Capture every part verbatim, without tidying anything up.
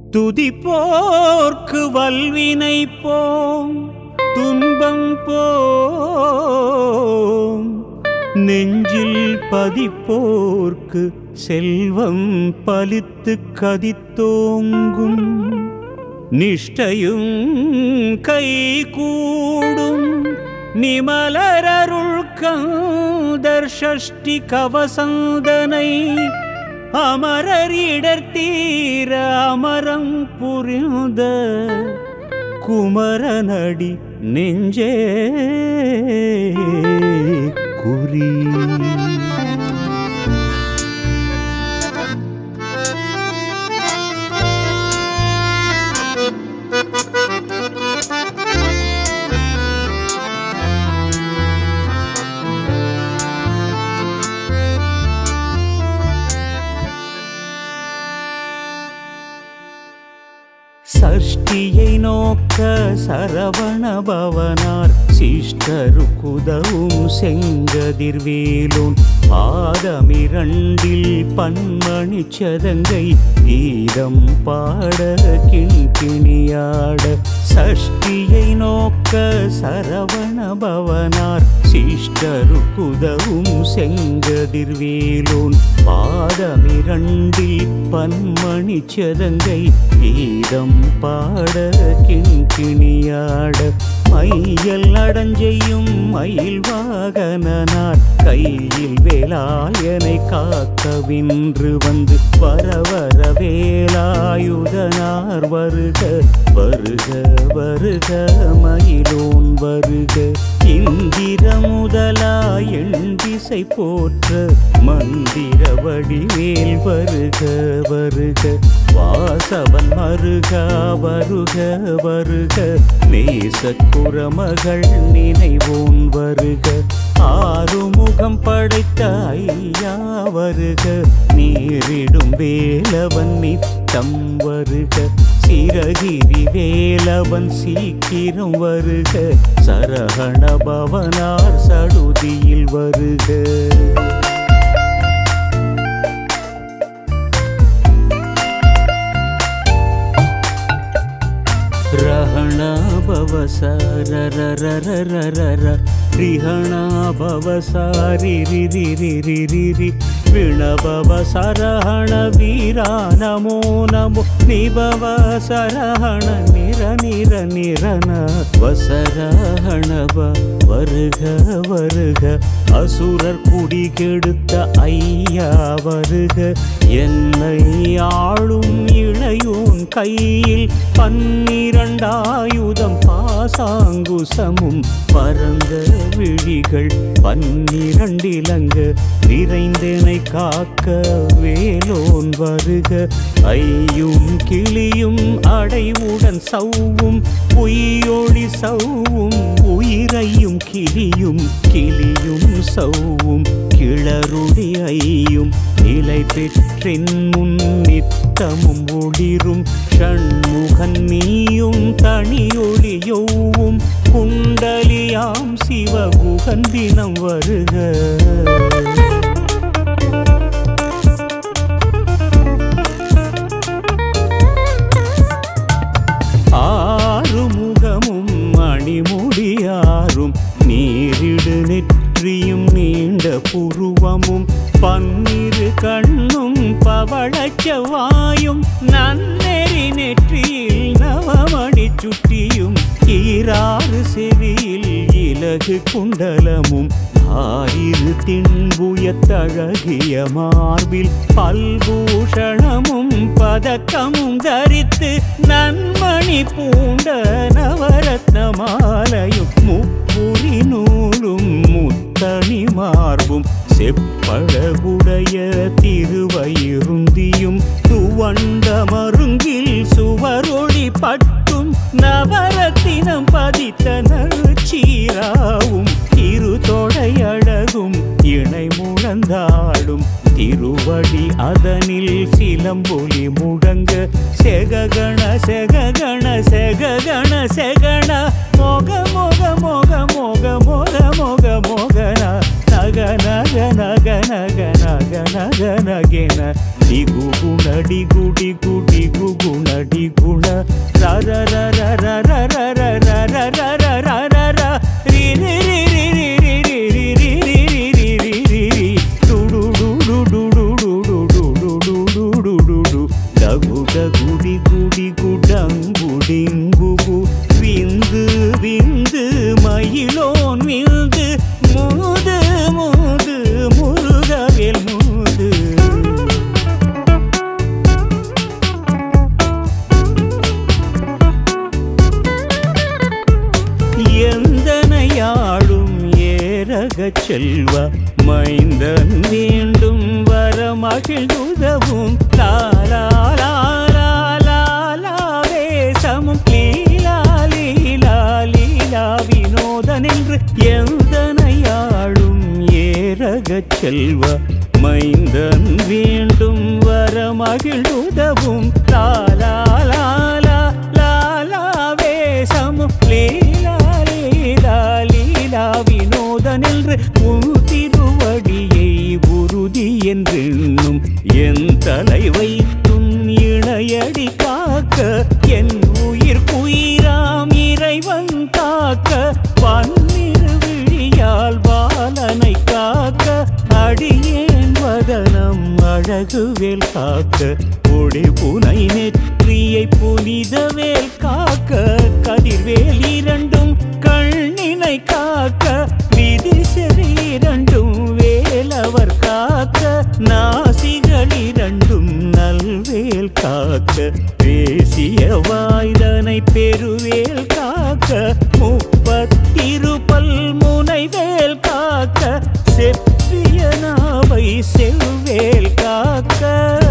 துதிப்போர்க்கு வல்வினை போம் துன்பம் போம் நெஞ்சில் பதிப்போர்க்கு செல்வம் பலித்து கதித்தோங்கும் நிஷ்டையும் கை கூடும் நிமலரருள் கந்தர் ஷஷ்டி கவசந்தனை அமரரிடர்த்தீர அமரம் புரிந்த குமரனடி நெஞ்சே குறி. சஷ்டியை நோக்க சரவண பவனார் சிஷ்டருக்குதவும் செங்கதிர்வேலோன் பாதமிரண்டில் பன்மணி சதங்கை கீதம் பாட கிண்கிணியாட. சஷ்டியை நோக்க சரவண பவனார் சிஷ்டருக்குதவும் செங்கதிர்வேலோன் பாதமிரண்டில் பன்மணி சதங்கை கீதம் பாட கிண்கிணியாட. மையல் அடஞ்செய்யும் மயில் வாகனார் கையில் வேலாயனை காக்கவின்று வந்து வரவர வேலாயுதனார் வருக வருக வருக மயிலோன் வருக. இந்திர முதலா எண் திசை போற்ற மந்திர வடிவேல் வருக வருக. வாசவன் மருகா வருக வருக நேசக்குறமகள் நினைவோன் வருக. ஆறுமுகம் படைத்த ஐயா வருக நீரிடும் வேலவன் நித்தம் வருக. சிரகிரி வேலவன் சீக்கிரம் வருக சரஹண பவனார் சடுதியில் வருக. ரஹண பவசரரரரரரர ரிஹண பவசாரி ரி ரி ரி ரி ரி விணபவ சரஹண வீரா நமோ நமோ நிபவ சரஹண நிர நிர நிரன வசரஹணப வருக வருக. அசுரர் குடி கெடுத்த ஐயா வருக என்னை ஆளும் இளையோன் கையில் பன்னிரண்டாயுதம் பாசாங்குசமும் பரந்த விழிகள் பன்னிரண்டிலங்க நிறைந்தனை காக்க வேலோன் வருக. ஐயும் கிளியும் அடைவுடன் சவ்வும் பொய்யொளி சவ்வும் உயிரையும் கிளியும் கிளியும் சவ்வும் கிளருடி ஐயும் நிலை பெற்றென் முன் நித்தமும் ஒளிரும் ஷண்முகன் நீயும் தனியொளியவும் குண்டலியாம் சிவகுகன் தினம் வருக. ஆறுமுகமும் மணிமுடியாரும் நீரிடு நெற்றியும் நீண்ட புருவமும் பன்னிரு கண்ணும் பவளச்சவாயும் நன்னெறி நெற்றியில் நவமணி சுட்டியும் ஈராறு செவியில் இலகு குண்டலமும் ஆயிரு தின்புயத்தழகிய மார்பில் பல்பூஷணமும் பதக்கமும் தரித்து நன்மணி பூண்ட நவரத்ன மாலையும் முப்புரி நூலும் முத்தணி மார்பும் செப்பழகுடைய திருவயிருந்தியும் துவண்ட மருங்கில் சுவரொளி பட்டும் நவரத்தினம் பதித்த நற்சீராவும் இரு தொடையழகும் இணை முழந்தாடும் திருவடி அதனில் சிலம்பொலி முழங்க செககண செககண செககண செகண மோக மோக மோக மோக மோக மோக மோகன நக ನಗ ನಗ ನಗ ನಗ ನಗ ನಗೆನ ಡಿಗು ಗುಣ ಡಿಗು ಡಿಗು ಡಿಗು ಗುಣ ಡಿಗುಣ ರ ರ ರ ರ ರ ರ ರ ರ ರ ರ ರ ರ ರ ರ ರಿ ರಿ ರಿ ರಿ ರಿ ರಿ ರಿ ರಿ ರಿ ರಿ ರಿ ರಿ ರಿ ರಿ ಡು ಡು ಡು ಡು ಡು ಡು ಡು ಡು ಡು ಡು ಡು ಡು ಡು ಡು ಡಗು ಡಗು ಡಿಗು ಡಿಗು ಡಂಗು ಡಿಂಗುಗು விந்து விந்து மயிலோன் விந்து மூது மூது முருகவேல் மூது எந்தனையாளும் ஏரகச் செல்வ மைந்தன் வேண்டும் வர மகிழ்ந்துதவும் லாலா லாலா லாலாவே சமம் லீலா லீலா லீலா வினோதன் என்று எந்தனையாளும் ஏரகச் செல்வ மைந்தன் வேண்டும் வர மகிழ்ந்துதவும் லாலா லாலா லாலாவே சமம் லீலா லீலா லீலா வினோதன் என்று உன் திருவடியை உறுதி என்றென்னும் என் தலை வைத்தும் இணையடி காக்க என் உயிர் குயிராம் இறைவன் காக்க பன்னிரு விழியால் பாலனை காக்க அடியேன் வதனம் அழகுவேல் காக்க ஒளி புனை நெற்றியை புனிதவேல் காக்க கதிர்வேல் இரண்டும் கண்ணினை காக்க விதி செறி இரண்டும் வேலவர் காக்க நாசிகள் இரண்டும் நல்வேல் காக்க பேசிய வாய்தனை பெருவேல் காக்க முப்பத்திருபல் முனைவேல் காக்க செப்பிய நாவை செவ்வேல் காக்க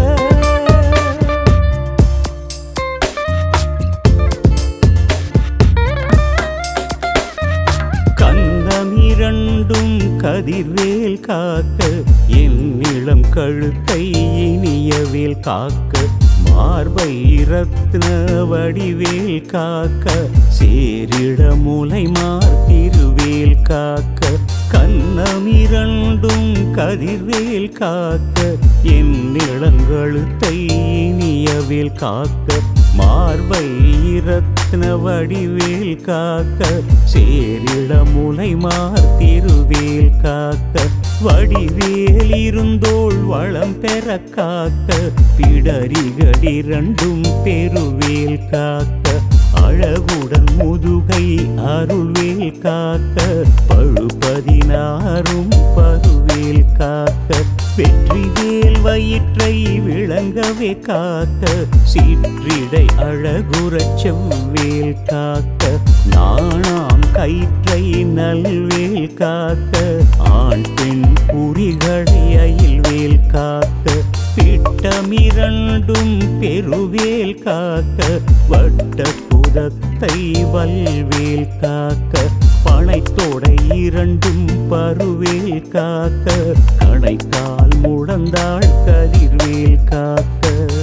கண்ணமிரண்டும் கதிர்வேல் காக்க என் இளம் கழுத்தை இனியவேல் காக்க மார்பை ரத்ன வடிவேல் காக்க சேரிட முலை மார்த்திருவேல் காக்க கண்ணமிரண்டும் கதிர்வேல் காக்க என் இளங்கழுத்தை இனியவேல் காக்க மார்பை ரத்ன வடிவேல் காக்க சேரிட முலை மார்த்திருவேல் காக்க வடிவேல் இருந்தோள் வளம் பெற காக்க பிடரிகளிரண்டும் பெருவேல் காக்க அழகுடன் முதுகை அருள்வேல் காக்க பழுபதினாரும் பருவேல் காக்க வெற்றிவேல் வயிற்றை விளங்கவே காக்க சீற்றிடை அழகுறச் செவ்வேல் காக்க நாணாம் கயிற்றை நல்வேல் காக்க ஆண் பெண் குறிகளை அயில்வேல் காக்க பிட்டமிரண்டும் பெருவேல் காக்க வட்ட புதத்தை வல்வேல் காக்க பனைத்தோடை இரண்டும் பருவேல் காக்க கணைத்தால் முழந்தாள் கதிர்வேல் காக்க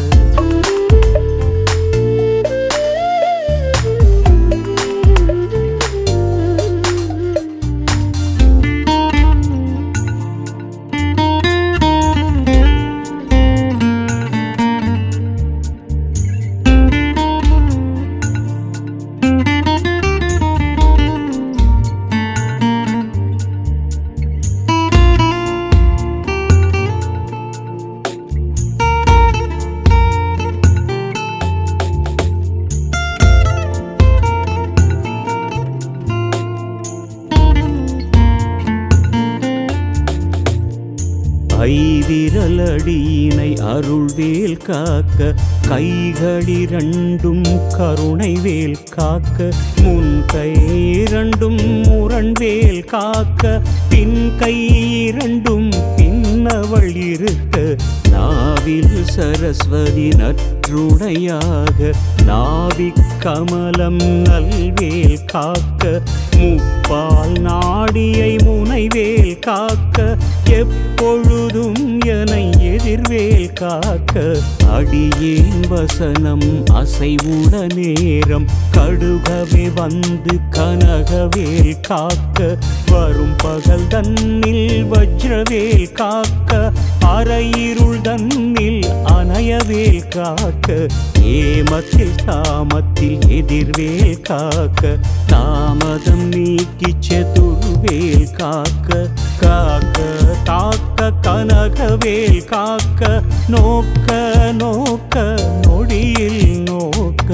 ஐதிரலடியினை அருள்வேல் காக்க கைகளிரண்டும் கருணை வேல் காக்க முன் கை இரண்டும் முரண்வேல் காக்க பின் கை இரண்டும் பின்னவள் இருக்க நாவில் சரஸ்வதி நற்றுணையாக நாவிக் கமலம் நல்வேல் காக்க முப்பால் நாடியை முனைவேல் காக்க எப்பொழுதும் என்னை எதிர்வேல் காக்க அடியேன் வசனம் அசைவுட நேரம் கடுகவே வந்து கனகவேல் காக்க வரும் பகல் தன்னில் வஜ்ரவேல் காக்க அரையிருள் தன்னில் அணையவேல் காக்க ஏமத்தில் தாமத்தில் எதிர்வேல் காக்க தாமதம் நீக்கி சதுர்வேல் காக்க காக்க காக்க கனகவேல் காக்க நோக்க நோக்க நொடியில் நோக்க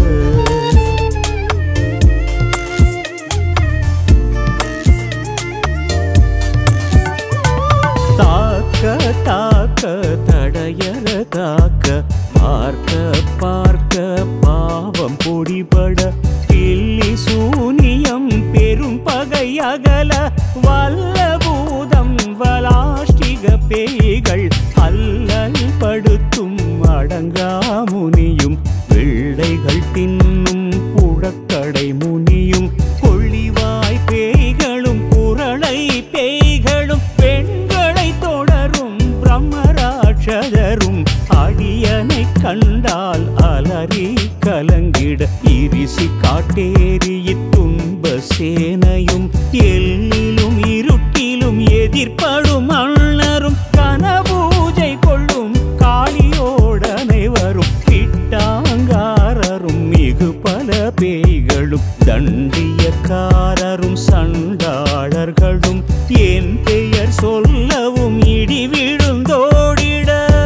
தாக்க தாக்க தடையற தாக்க பார்க்க பார்க்க பாவம் பொடிபட கிள்ளி சூனியம் பெரும் பகை அகல வல்ல பூதம் வலாஷ்டிக பேய்கள் அல்லல் படுத்தும் அடங்கா முனியும் பிள்ளைகள் தின்னும் புழக்கடை முனியும் கொள்ளிவாய் பேய்களும் குரளை பேய்களும் பெண்களை தொடரும் பிரம்மராட்சதரும் அடியனை கண்டால் அலறி கலங்கிட இரிசி காட்டேரி துன்ப சேனையும் எல்லிலும் இருட்டிலும் எதிர்ப்படும் அண்ணரும் கனபூஜை கொள்ளும் காளியோடனை வரும் கிட்டாங்காரரும் மிகு பல பேய்களும் தண்டியக்காரரும் சண்டாளர்களும் என் பெயர் சொல்லவும் இடி விழுந்தோடிட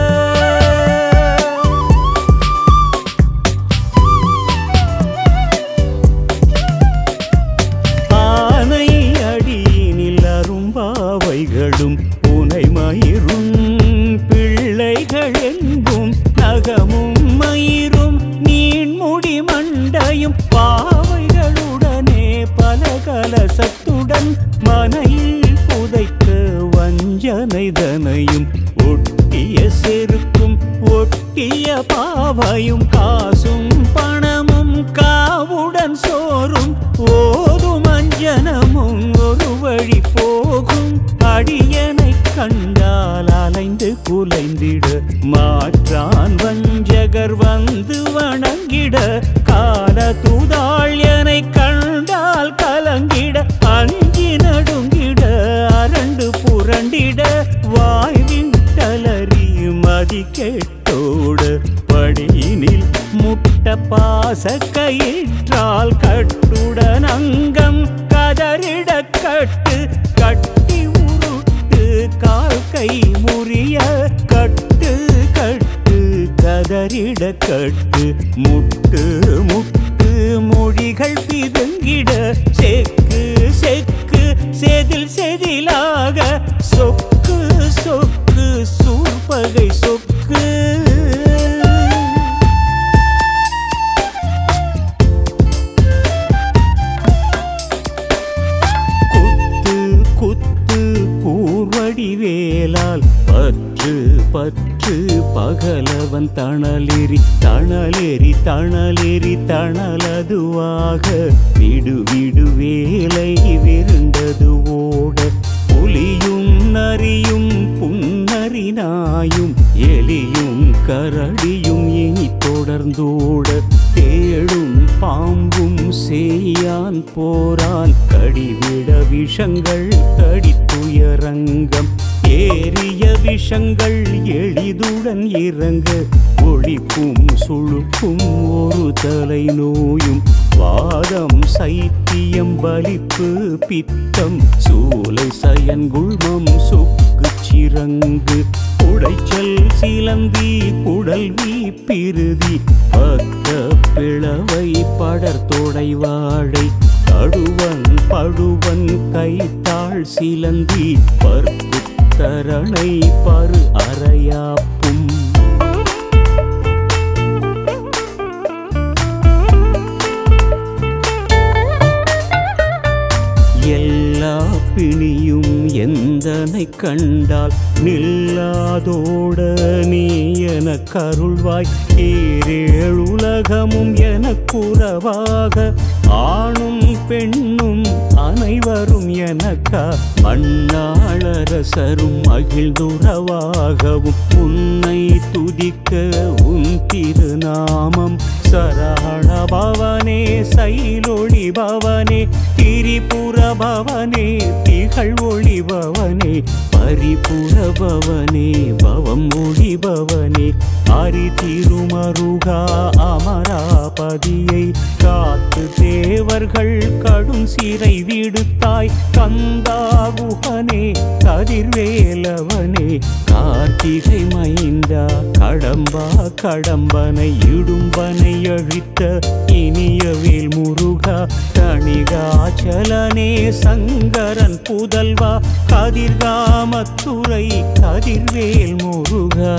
ஆனை அடியினில் அரும்பாவைகளும் புனை மயிரும் பிள்ளைகள் என்பும் நகமும் மயிரும் நீண்முடி மண்டையும் பாவைகளுடனே பல கலசத்துடன் மனையில் புதைக்க வஞ்சனைதனையும் ஒட்டிய செருக்கும் ஒட்டிய பாவையும் காசும் பணமும் காவுடன் சோறும் ஓதும் அஞ்சனமும் ஒரு வழி போகும் அடியனை கண்டால் அலைந்து குலைந்திட மாற்றான் வஞ்சகர் வந்து வணங்கிட கால தூதாள் எனை கண்டால் கலங்கிட அஞ்சி நடுங்கிட அரண்டு புரண்டிட வாய் விட்டலறி மதி கெட்டோட படியினில் முட்ட பாச கயிற்றால் கட்டுடன் அங்கம் கதறிட கட்டு கட்டி உருட்டு கால் கை முறிய கட்டு கட்டு கதறிட கட்டு முட்டு முட்டு மொழிகள் பிதுங்கிட செக்கு செக்கு செதில் செதிலாக சொக்கு சொக்கு சூர்பகை சொக்கு குத்து குத்து கூர்வடி வேலால் பற்று பற்று பகலவன் தணலெறி தணலெறி தணலெறி தணலதுவாக விடு விடு வேலை விருண்டது ஓட புலியும் நரியும் புன்னரினாயும் எலியும் கரடியும் இனி தொடர்ந்தோட தேடும் பாம்பும் செய்யான் போரான் கடிவிட விஷங்கள் கடித்துயரங்கம் ஏறிய விஷங்கள் எளிதுடன் இறங்க ஒழிப்பும் சுழுப்பும் ஒரு தலை நோயும் வாதம் சைத்தியம் பலிப்பு பித்தம் சூலை சயன்குள்மம் சொக்கு சிறங்கு உடைச்சல் சிலந்தி குடல்வி பிருதி பக்க பிளவை படர்தொடை வாழை கடுவன் படுவன் கைத்தாள் சிலந்தி பற்கு தரணை பரு அறையாப்பும் எல்லா பிணியும் எந்தனை கண்டால் நில்லாதோட நீ என கருள்வாய். ஈரேழுலகமும் எனக்குறவாக ஆணும் பெண்ணும் அனைவரும் எனக்கா மண்ணாளரசரும் மகிழ்ந்துறவாகவும் உன்னை துதிக்க உன் திருநாமம். சரவண பவனே சைலொளி பவனே திரிபுர பவனே திகழ் ஒளி பவனே பரிபுர பவனே பவம் ஒளி பவனே அரி திருமருகா அமராபதியை காத்து தேவர்கள் கடும் சிறை விடுத்தாய். கந்தாகுகனே கதிர்வேலவனே கார்த்திகை மைந்தா கடம்பா கடம்பனை இடும்பனை அழித்த இனியவேல் முருகா. தணிகாச்சலனே சங்கரன் புதல்வா கதிர்காமத்துறை கதிர்வேல் முருகா.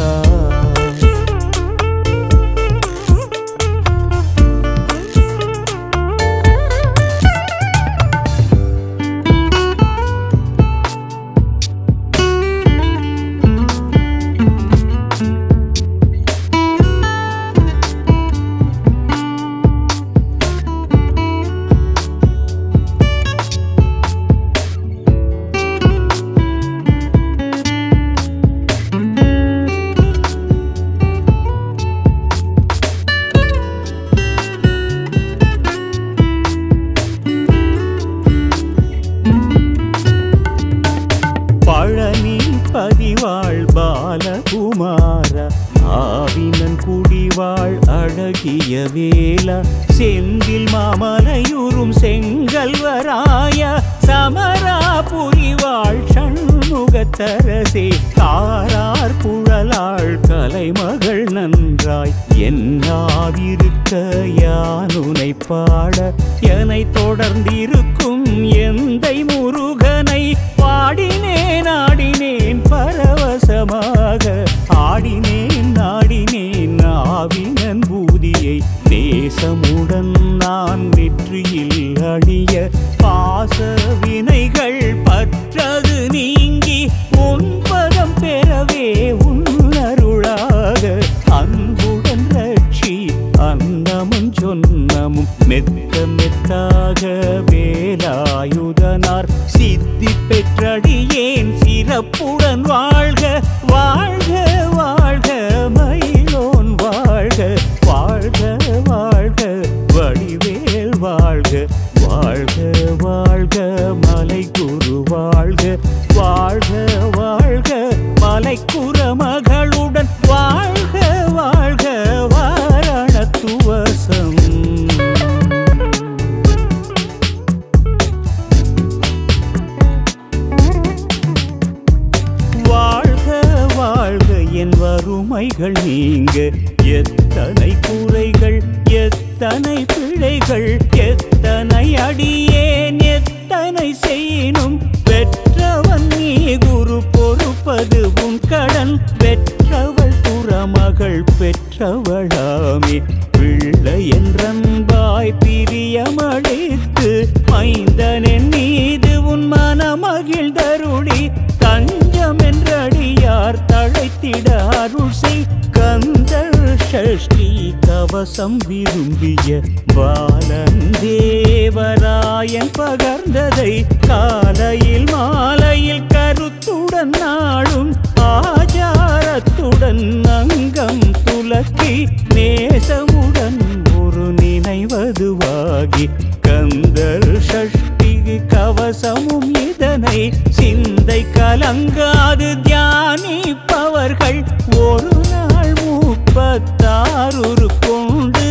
பதிவாள் பாலகுமார ஆவினன் குடிவாள் அழகிய வேலா. செந்தில் மாமலையுறும் செங்கல்வராய சமராபுரிவாள் சண்முகத்தரசே. தாரார் புழலாள் கலைமகள் நன்றாய் என்னாவிருக்க யானுனை பாட. என்னை தொடர்ந்திருக்கும் எந்தை முருகனை பாடினேன் ஆடினேன் பரவசமாக. ஆடினேன் நாடினேன் ஆவினன் பூதியை நேசமுடன் நான் வெற்றியில் அழிய. பாச வினைகள் பற்றது நீங்கி உன் பதம் பெறவே உன்னருளாக. அன்புடன் ரட்சி அன்னமும் சொன்னமும் மெத்த மெத்தாக வேலாயுதனார் சித்தி பெற்றடியேன் சிறப்புடன் வாழ்க. வாழ்க வாழ்க மயிலோன் வாழ்க. வாழ்க வாழ்க வடிவேல் வாழ்க. வாழ்க வாழ்க மலை குரு வாழ்க. வாழ்க வாழ்க மலைக்குற மகளுடன் வாழ்க. வாழ்க வாரணத்துவசம். என் வறுமைகள் நீங்க எத்தனை குறைகள் எத்தனை பிழைகள் எத்தனை அடியேன் எத்தனை செய்யினும் பெற்றவன் நீ குரு பொறுப்பது உன் கடன். பெற்றவள் புறமகள் பெற்றவளாமே பிள்ளை என்றன்பாய் பிரியமளித்து மைந்தனின் மீது உன் மனமகிழ்ந்தருளி தஞ்சம் என்றடியார் தழைத்திட அருள் செய். கந்தர் ஷஷ்டி கவசம் விரும்பிய பாலன் தேவராயன் பகர்ந்ததை காலையில் மாலையில் கருத்துடன் நாளும் ஆச்சாரத்துடன் அங்கம் துலக்கி நேசமுடன் ஒரு நினைவதுவாகி. கந்தர் ஷஷ்டி கவசமும் இதனை சிந்தை கலங்காது தியானிப்பவர்கள் ஒரு நாள் முப்பத்தாறு கொண்டு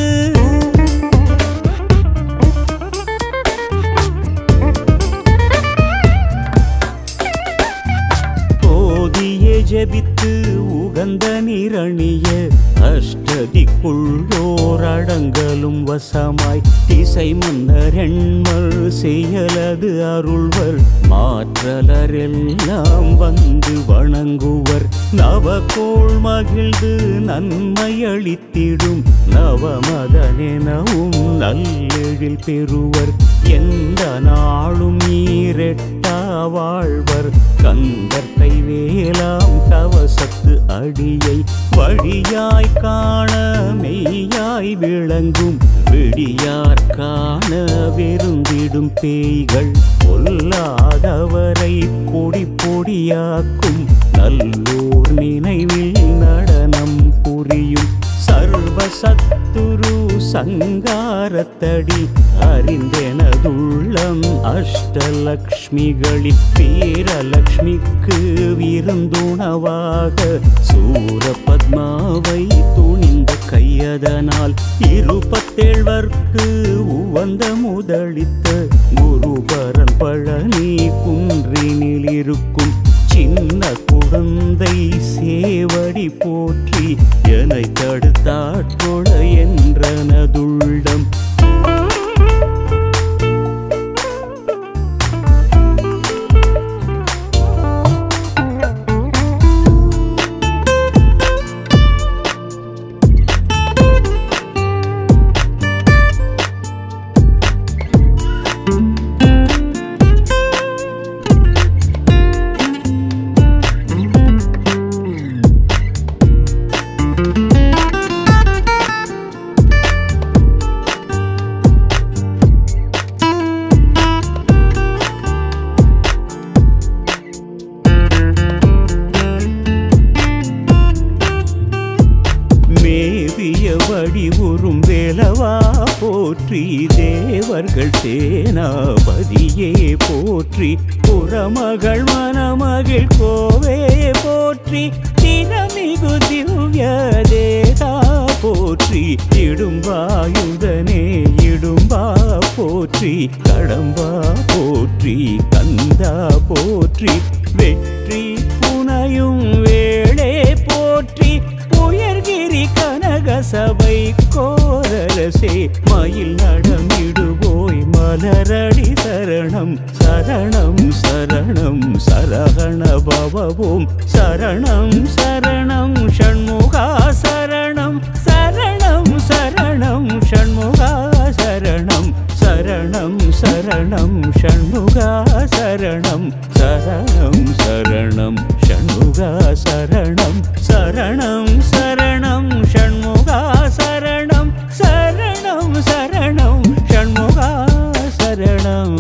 போதிய ஜபித்து உகந்த நிரணிய அஷ்டதிக்குள்ளோர் அடங்கலும் வசமாய் திசை மன்னர் எண்மல் செயலது அருள்வர் மாற்றலரெல்லாம் வந்து வணங்குவர் நவகோள் மகிழ்ந்து நன்மை அளித்திடும் நவமதனெனவும் நல்லெழில் பெறுவர் எந்த நாளும் ஈரெட்டா வாழ்வர் கந்தர்த்தை வேலாம் கவசத்து அடியை வழியாய் காண மெய்யாய் விளங்கும் விடியார் காண விருந்திடும் பேய்கள் பொல்லாதவரை பொடி பொடியாக்கும் நல்லோர் நினைவில் நடனம் புரியும் சர்வசத்துரு சங்காரத்தடி அறிந்தெனதுள்ளம் அஷ்டலக்ஷ்மிகளில் வீரலக்ஷ்மிக்கு விருந்துணவாக சூரபத்மாவை துணிந்த கையதனால் இருபத்தேழ்வர்க்கு உவந்த முதலித்த குருபரன் பழனி குன்றினில் இருக்கும் சின்ன குழந்தை சேவடி போற்றி என்னை தடுத்தாட்கொள என்றனதுள்ளம் வடிவுறும் வேலவா போற்றி தேவர்கள் சேனாபதியே போற்றி புறமகள் மணமகள் கோவே போற்றி திறமிகு திவ்ய தேதா போற்றி இடும்பாயுதனே இடும்பா போற்றி கடம்பா போற்றி கந்தா போற்றி வெற்றி புனையும் வேளே போற்றி புயர்கிரி கனகசபை கோரரசே மயில் நடமிடுவோய் மலரடி சரணம் சரணம் சரணம் சரகண பவவோம் சரணம் சரணம் ஷண்முகா சரணம் சரணம் சரணம் ஷண்முகா சரணம் சரணம் சரணம் ஷண்முகா சரணம் சரணம் சரணம் ஷண்முகா சரணம் சரணம் சரணம் ஷண்முகா சரணம் சரணம் சரணம் ஷண்முகா சரணம்.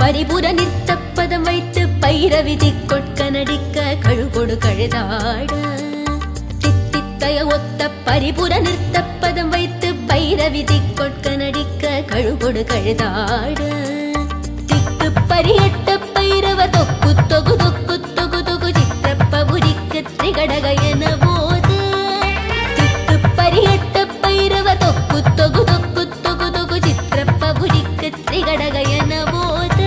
பரிபுர நிறுத்தப்பதம் வைத்து பைரவிதி கொட்க நடிக்க கழுகொடு கழுதாட சித்தித்தய ஒத்த பரிபுர நிறுத்தப்பதம் வைத்து பைரவிதி கொட்க நடிக்க கழுகொடு கழுதாட திக்கு பரியட்ட பைரவ தொக்கு தொகு தொக்கு தொகு தொகு சித்திரப்பபுரிக்கு திரிகடக என போது திக்கு பரியட்ட பைரவ தொக்கு தொகு தொக்கு தொகு தொகு சித்திரப்பபுரிக்கு திரிகடக என போது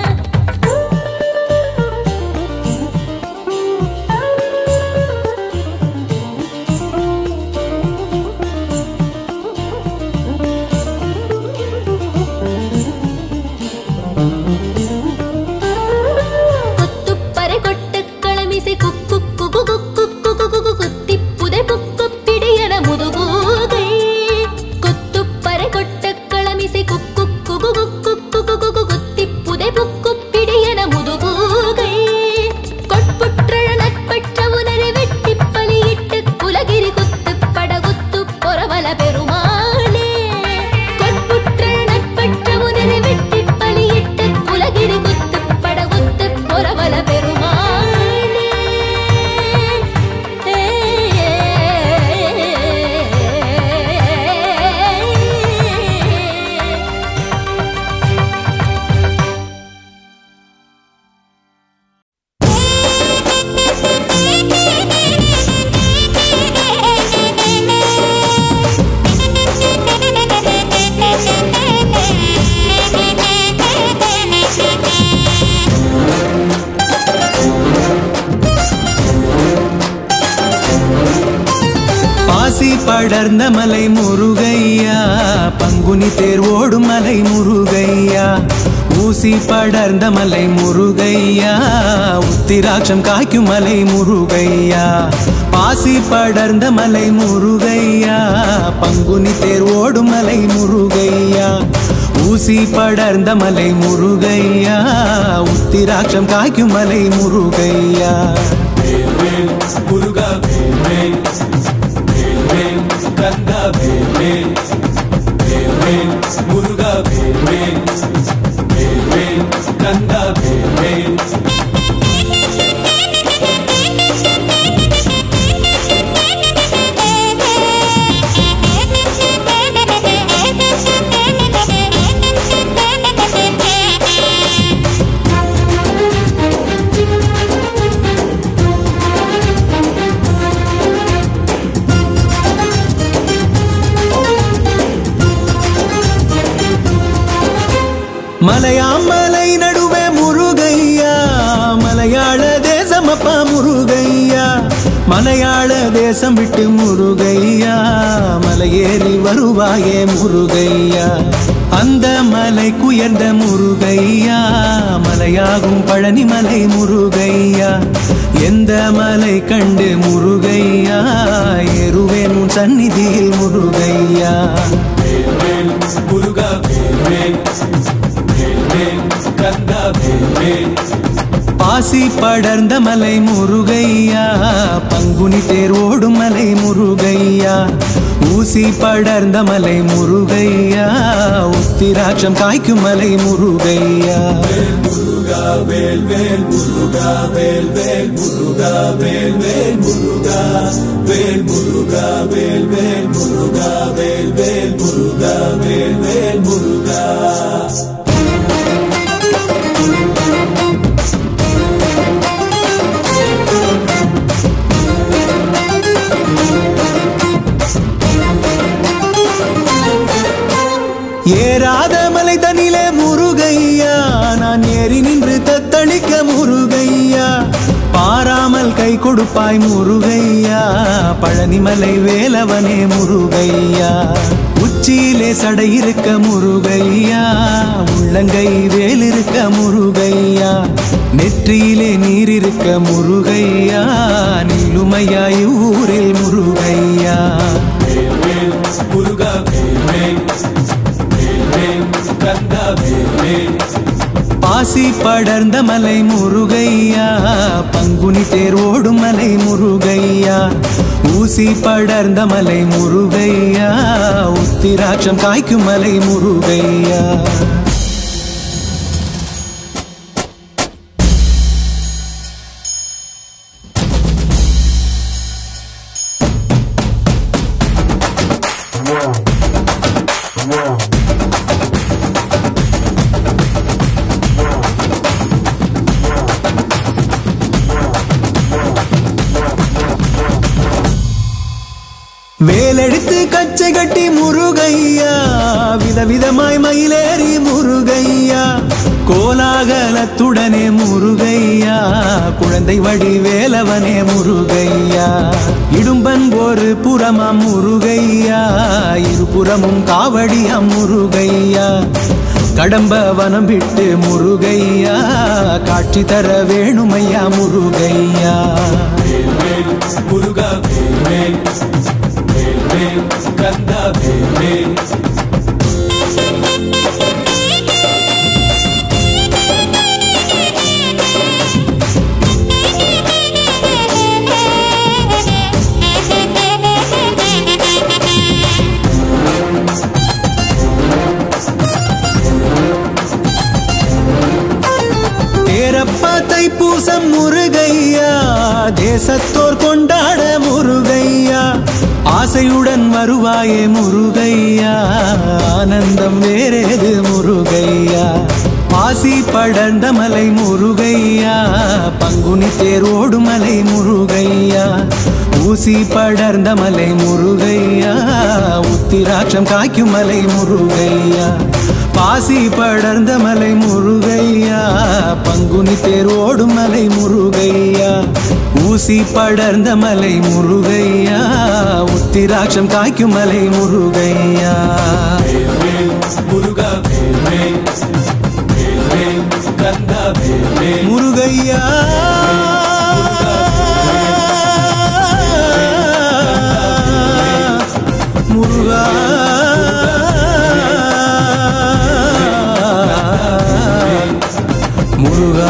படர்ந்த மலை முருகையா பங்குனி தேர் ஓடும் மலை முருகையா ஊசி படர்ந்த மலை முருகையா உத்திராட்சம் காய்க்கும் மலை முருகையா பாசி படர்ந்த மலை முருகையா பங்குனி தேர் ஓடும் மலை முருகையா ஊசி படர்ந்த மலை முருகையா உத்திராட்சம் காய்க்கும் மலை முருகையா முருகா கந்தா வேல் வேல் வேல் வேல் முருகா வேல் வேல் வேல் வேல் கந்தா வேல் வேல் மலையாமலை நடுவே முருகையா மலையாள தேசமப்பா முருகையா மலையாள தேசம் விட்டு முருகையா மலையேறி வருவாயே முருகையா அந்த மலைக்கு உயர்ந்த முருகையா மலையாகும் பழனி மலை முருகையா எந்த மலை கண்டு முருகையா ஏறுவேன் உன் சந்நிதியில் முருகையா முருகா பாசி படர்ந்த மலை முருகையா பங்குனி தேர் ஓடும் மலை முருகையா ஊசி படர்ந்த மலை முருகையா உத்திராட்சம் காய்க்கும் மலை முருகையா முருகா வேல் வேல் முருகா வேல் வேல் முருகா வேல் வேல் முருகா வேல் முருகா வேல் வேல் முருகா வேல் வேல் முருகா வேல் வேல் முருகா ஏறாத மலை தனிலே முருகையா நான் ஏறி நின்று தத்தளிக்க முருகையா பாராமல் கை கொடுப்பாய் முருகையா பழனிமலை வேலவனே முருகையா உச்சியிலே சடை இருக்க முருகையா உள்ளங்கை வேல் இருக்க முருகையா நெற்றியிலே நீர் இருக்க முருகையா நிலுமையாய் ஊரில் முருகையா முருகா பாசி படர்ந்த மலை முருகையா பங்குனி தேர் ஓடும் மலை முருகையா ஊசி படர்ந்த மலை முருகையா உத்திராட்சம் காய்க்கும் மலை முருகையா விதவிதமாய் மயிலேறி முருகையா கோலாகலத்துடனே முருகையா குழந்தை வடிவேலவனே முருகையா இடும்பன் ஒரு புறமாம் முருகையா இருபுறமும் காவடியாம் முருகையா கடம்ப வனம் விட்டு முருகையா காட்சி தர வேணுமையா முருகையா முருகா வேல் வேல் வேல் கந்தா வேல் தைப்பூசம் முருகையா தேசத்தோர் கொண்டாட முருகையா ஆசையுடன் வருவாயே முருகையா ஆனந்தம் வேறேது முருகையா பாசி படர்ந்த மலை முருகையா பங்குனி தேரோடு மலை முருகையா ஊசி படர்ந்த மலை முருகையா உத்திராட்சம் காய்க்கும் மலை முருகையா பாசி படர்ந்த மலை முருகையா பங்குனி தேரோடும் மலை முருகையா ஊசி படர்ந்த மலை முருகையா உத்திராட்சம் காய்க்கும் மலை முருகையா முருகா முருகையா முருகா முருகா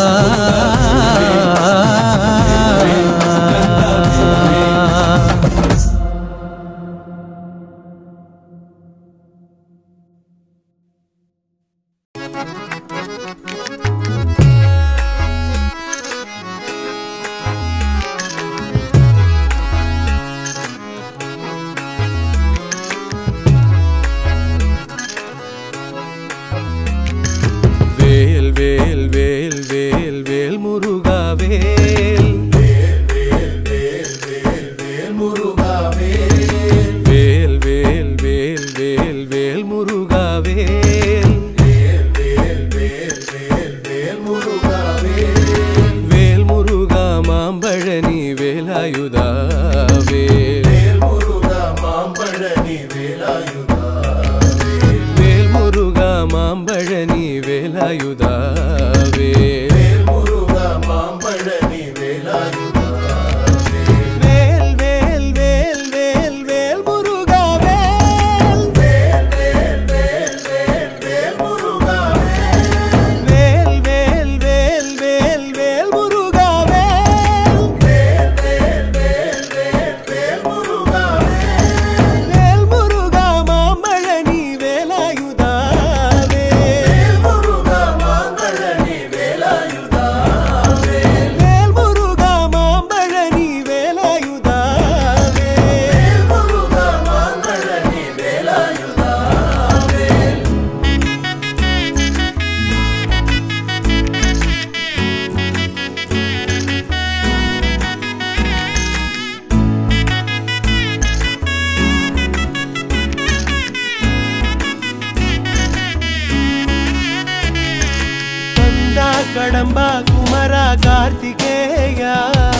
கடம்பா குமரா கார்த்திகேயா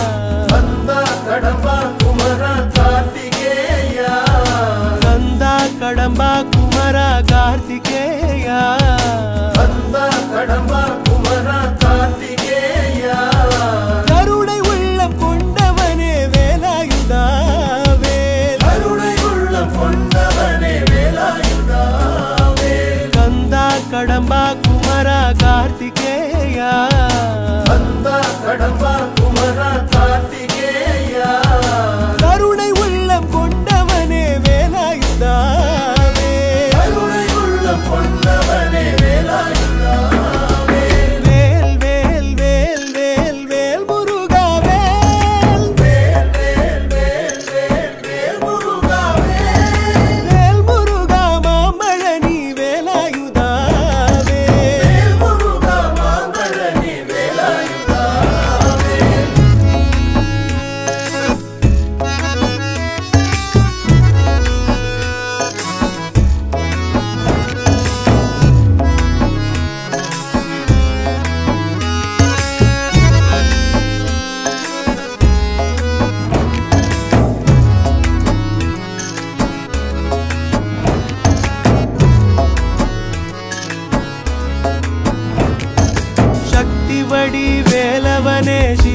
கந்தா கடம்பா குமரா கார்த்திகேயா கந்தா கடம்பா குமரா கார்த்திகேயா கந்தா கடம்பா குமரா கார்த்திகேயா கருணை உள்ளம் கொண்டவனே வேலாயுதா வேல் கருணை உள்ளம் கொண்டவனே வேலாயுதா வேல் கந்தா கடம்பா குமரா கார்த்திகேயா கந்தா கடம்பா குமரா கார்த்திகேயா கருணை உள்ளம் கொண்டவனே வேலாயுதா வேல் கருணை உள்ளம் கொண்டவனே வேலாயுதா வேல்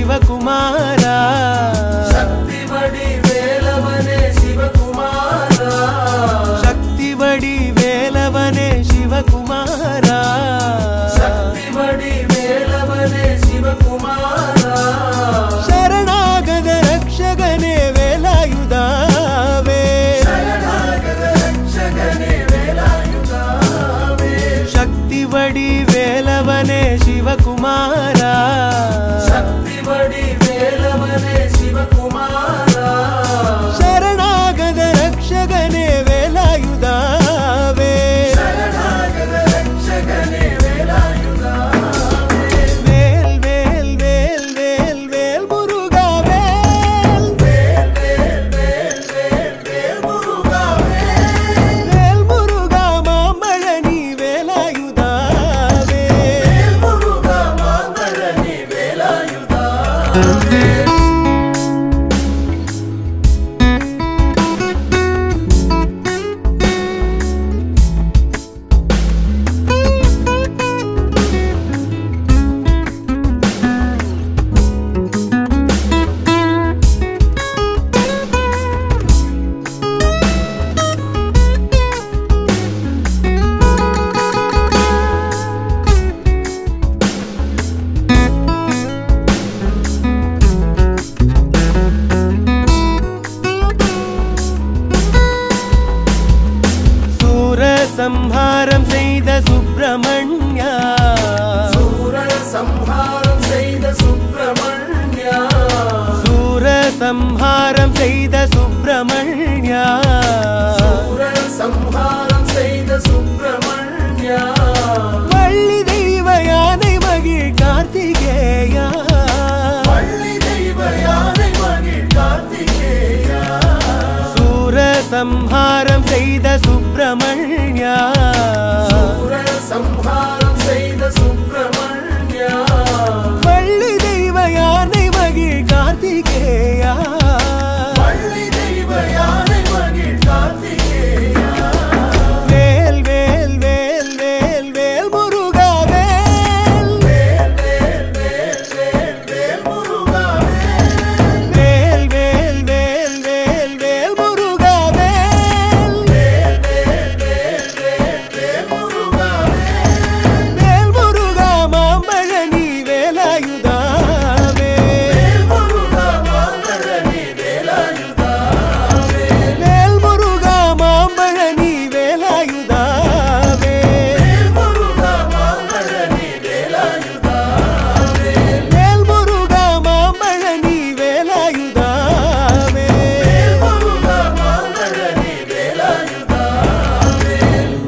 சிவகுமாரா சக்தி வடி வேலவனே சிவகுமாரா சக்தி வடி வேலவனே சிவகுமாரா சக்தி வடி வேலவனே சிவகுமாரா சரணாகத ரக்ஷகனே வேலாயுதாவே சரணாகத ரக்ஷகனே வேலாயுதாவே சக்தி வடி வேலவனே சிவகுமாரா சக்தி வடி வேலவனே சிவகுமாரா சரணாகத ரக்ஷகனே வேலாயுதாவே சரணாகத ரக்ஷகனே வேலாயுதாவே வேல் வேல் வேல் வேல் வேல் முருகா வேல் வேல் வேல் வேல் வேல் வேல் முருகா வேல் வேல் முருகா மாம்பழனி வேலாயுதாவே வேல் முருகா மாம்பழனி வேலாயுதாவே சம்ஹாரம் செய்த சுப்பிரமணியா சூர சம்ஹாரம் செய்த சுப்பிரமணியா சூர சம்ஹாரம் செய்த சுப்பிரமணியா சூர சம்ஹாரம் செய்த சுப்பிரமணியா வள்ளி தெய்வ யானை மகிழ் கார்த்திகேயா வள்ளி தெய்வ யானை மகிழ் கார்த்திகேயா சூர சம்ஹாரம் செய்த சுப்பிரமணியா சூர சம்ஹாரம் செய்த சுப்பிரமணியா வள்ளி தெய்வ யானை மகிழ் கார்த்திகேயா வள்ளி தெய்வ யானை மகிழ் கார்த்திகேயா வேல் வேல் வேல் வேல் வேல் முருகா வேல் வேல் வேல் வேல் வேல் வேல் முருகா வேல் வேல் வேல் வேல் வேல் வேல் முருகா வேல் வேல் வேல் வேல் வேல் வேல் முருகா வேல் வேல் முருகா மாம்பழனி வேலாயுதாவே வேல் முருகா மாம்பழனி வேலாயுதாவே வேல் முருகா மாம்பழனி வேலாயுதாவே வேல் முருகா மாம்பழனி வேலாயுதாவே வேல் முருகா மாம்பழனி வேலாயுதாவே வேல் முருகா மாம்பழனி வேலாயுதாவே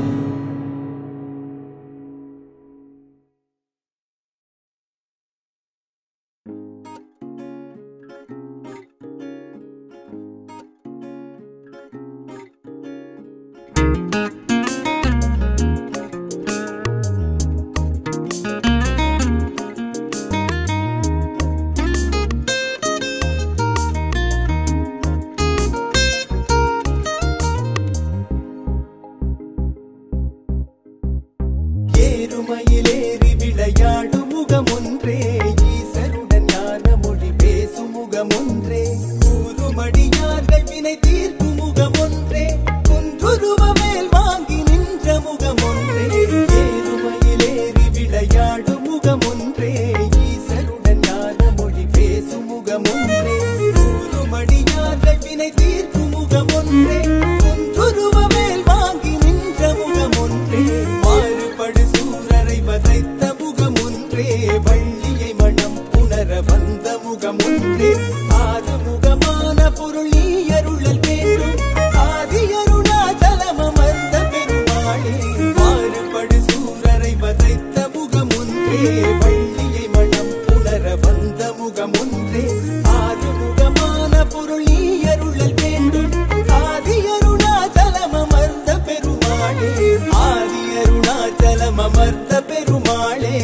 ஏறுமயிலேறி விளையாடும் முகமொன்றே ஈசருடன் ஞான மொழி பேசும் முகமொன்றே கூறுமடியார்கள் வினை தீர்க்கும் முகமொன்றே குன்றுருவ மேல் வாங்கி நின்ற முகமொன்றே ஏறுமயிலேறி விளையாடும் முகமொன்றே ஈசருடன் ஞான மொழி பேசும் முகமொன்றே கூறுமடியார்கள் வினை தீர்க்கும் முகமொன்றே குன்றுருவ மேல் வாங்கி நின்ற முகமொன்றே மாறுபடு சூரரை வதைத்த முகமொன்றே வள்ளியை மனம் புணர வந்த முகமொன்றே ஆறு முகமான பொருள் நீ அருளல் வேண்டும் ஆதி அருணாச்சலம் அமர்ந்த பெருமாளே மாறுபடு சூரரை வதைத்த முகமொன்றே வள்ளியை மனம் புணர வந்த முகமொன்றே ஆறு முகமான பொருள் நீ அருளல் வேண்டும் ஆதி அருணாச்சலம் அமர்ந்த பெருமாளே ஆதி அருணாச்சலம் அமர்ந்த பெருமாளே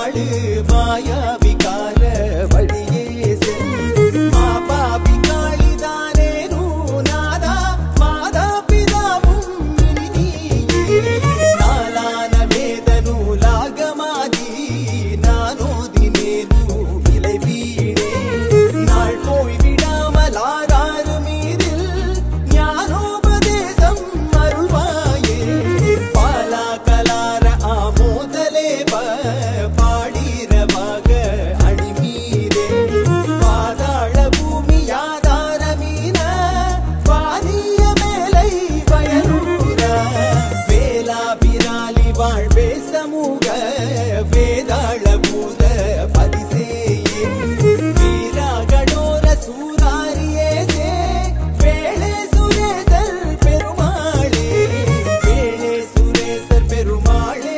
வாழு மாயாவிகார வழியே செல் மாபாவி காளிதானே நூநாதா மாதா பிதாவும் நீயே நாளான வேத நூலாகமாதி நானோதினேனு விலை வீடே நாள் போய் விடாமல் ஆறாறு மீதில் ஞானோபதேசம் அருள்வாயே பாலா கலார ஆமோதலே பாடீரமாக அணிமீரே பாதாள பூமி ஆதார மீன வாரிய மேலை வயலூர வேலா விராலி வாழ்வே சமூக வேதாள பூத பதிசேயே வீராகடோர சூராரியே சே வேளே சுரேசர் பெருமாளே வேளே சுரேசர் பெருமாளே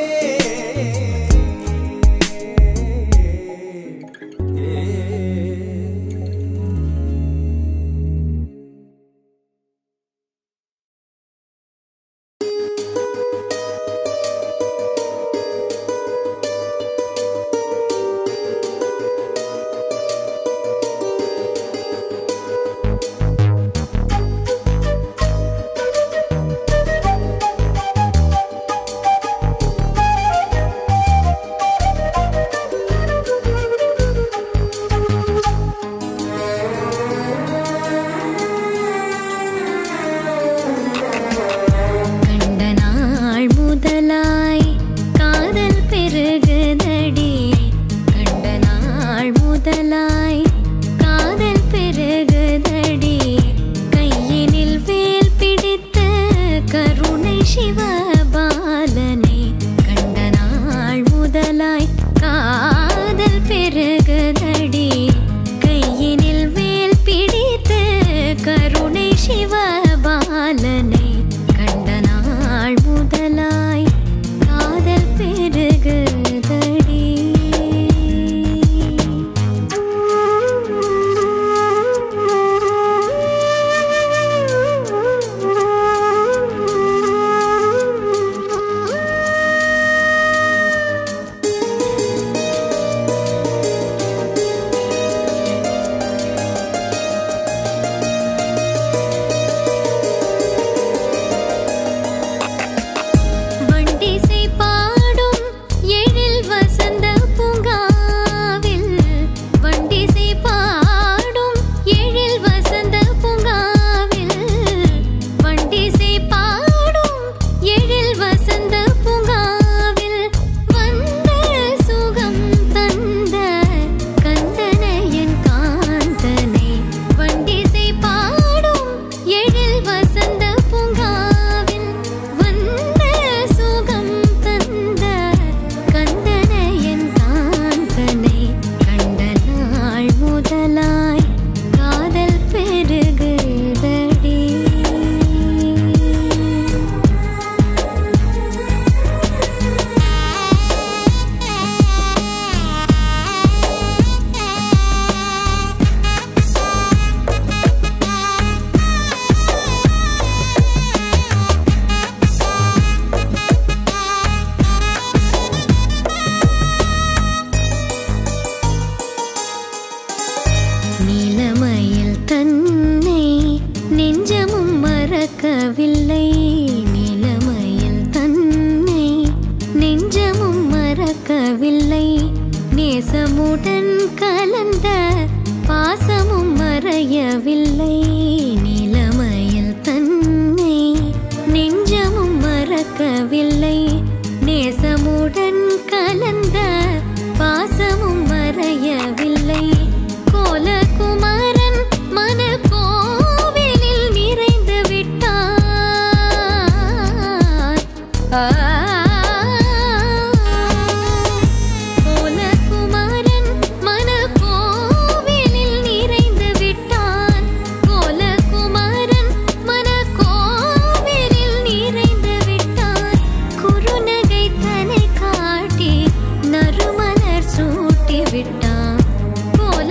விட்டான் போல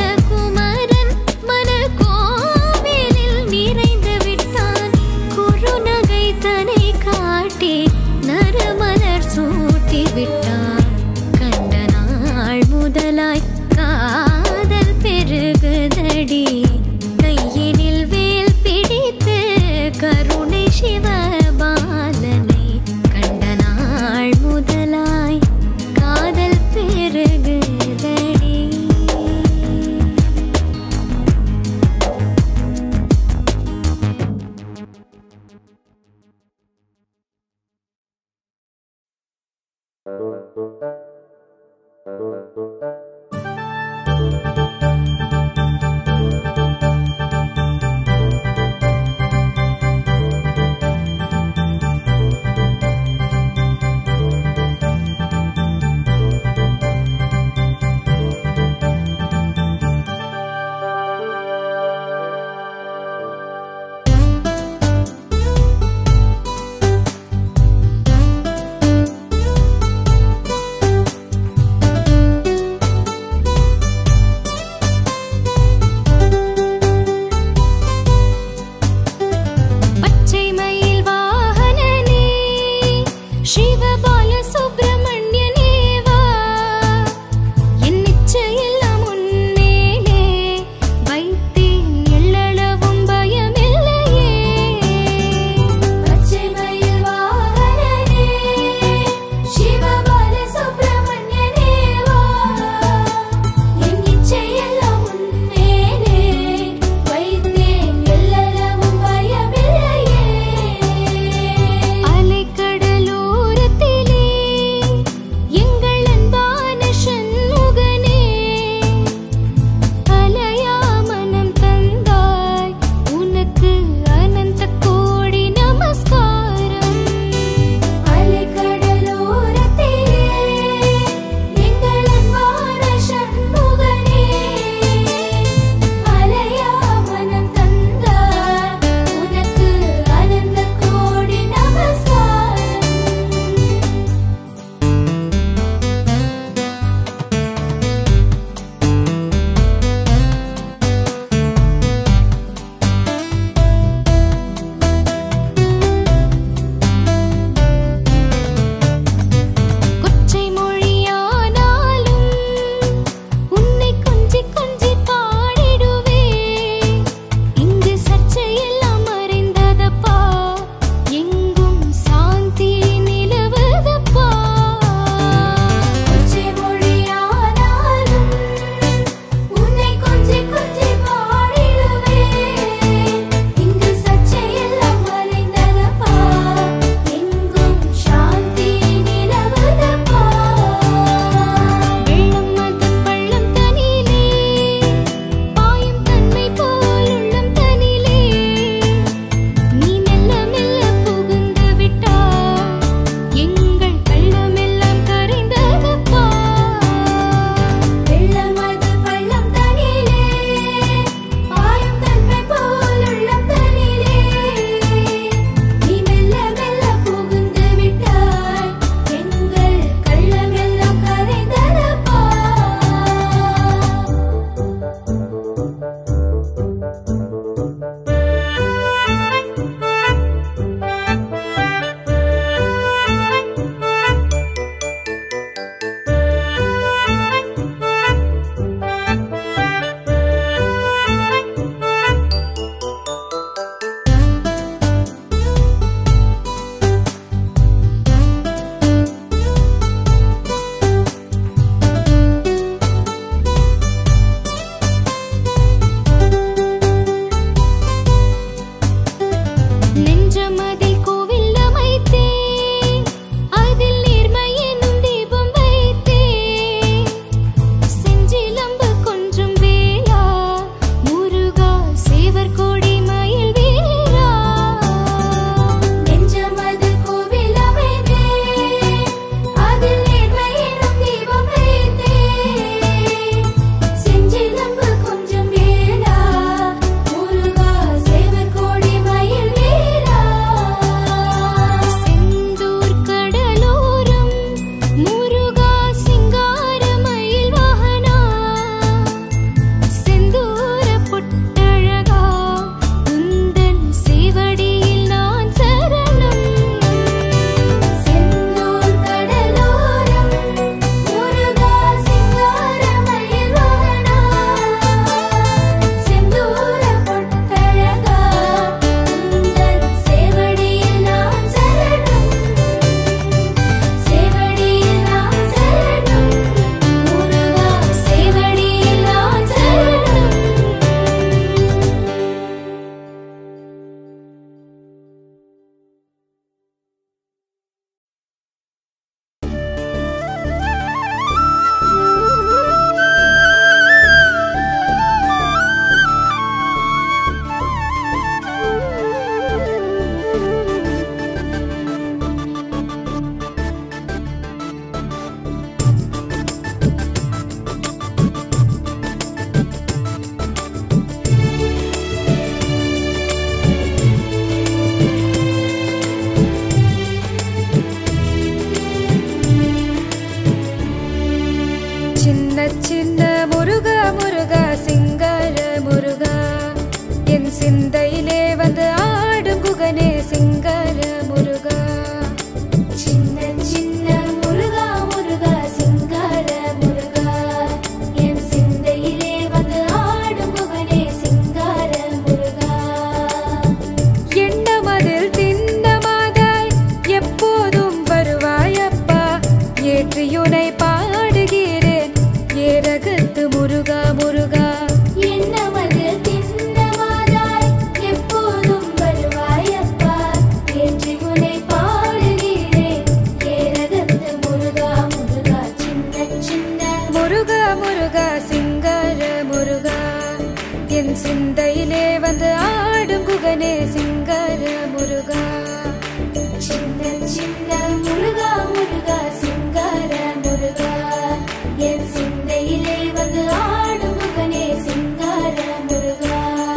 சின்ன சின்ன முருகா முருகா சிங்கார முருகா என் சிந்தையிலே வந்து ஆடும் குகனே சிங்கார முருகா சின்ன சின்ன முருகா முருகா சிங்கார முருகா என் சிந்தையிலே வந்து ஆடும் குகனே சிங்கார முருகா எண்ணமதில் திண்ணமாதாய் எப்போதும் வருவாயப்பா ஏற்றியுனை பாடுகிறேன் ஏரகத்து முருகா முருகா எண்ணமதில் திண்ணமாதாய் எப்போதும் வருவாயப்பா ஏற்றி உனை பாடுகிறேன் ஏரகத்து முருகா முருகா சின்ன சின்ன முருகா முருகா சிங்கார முருகா என் சிந்தையிலே வந்து ஆடும் குகனே சிங்கார முருகா சின்ன சின்ன முருகா முருகா சிங்கார முருகா என் சிந்தையிலே வந்து ஆடும் குகனே சிங்கார முருகா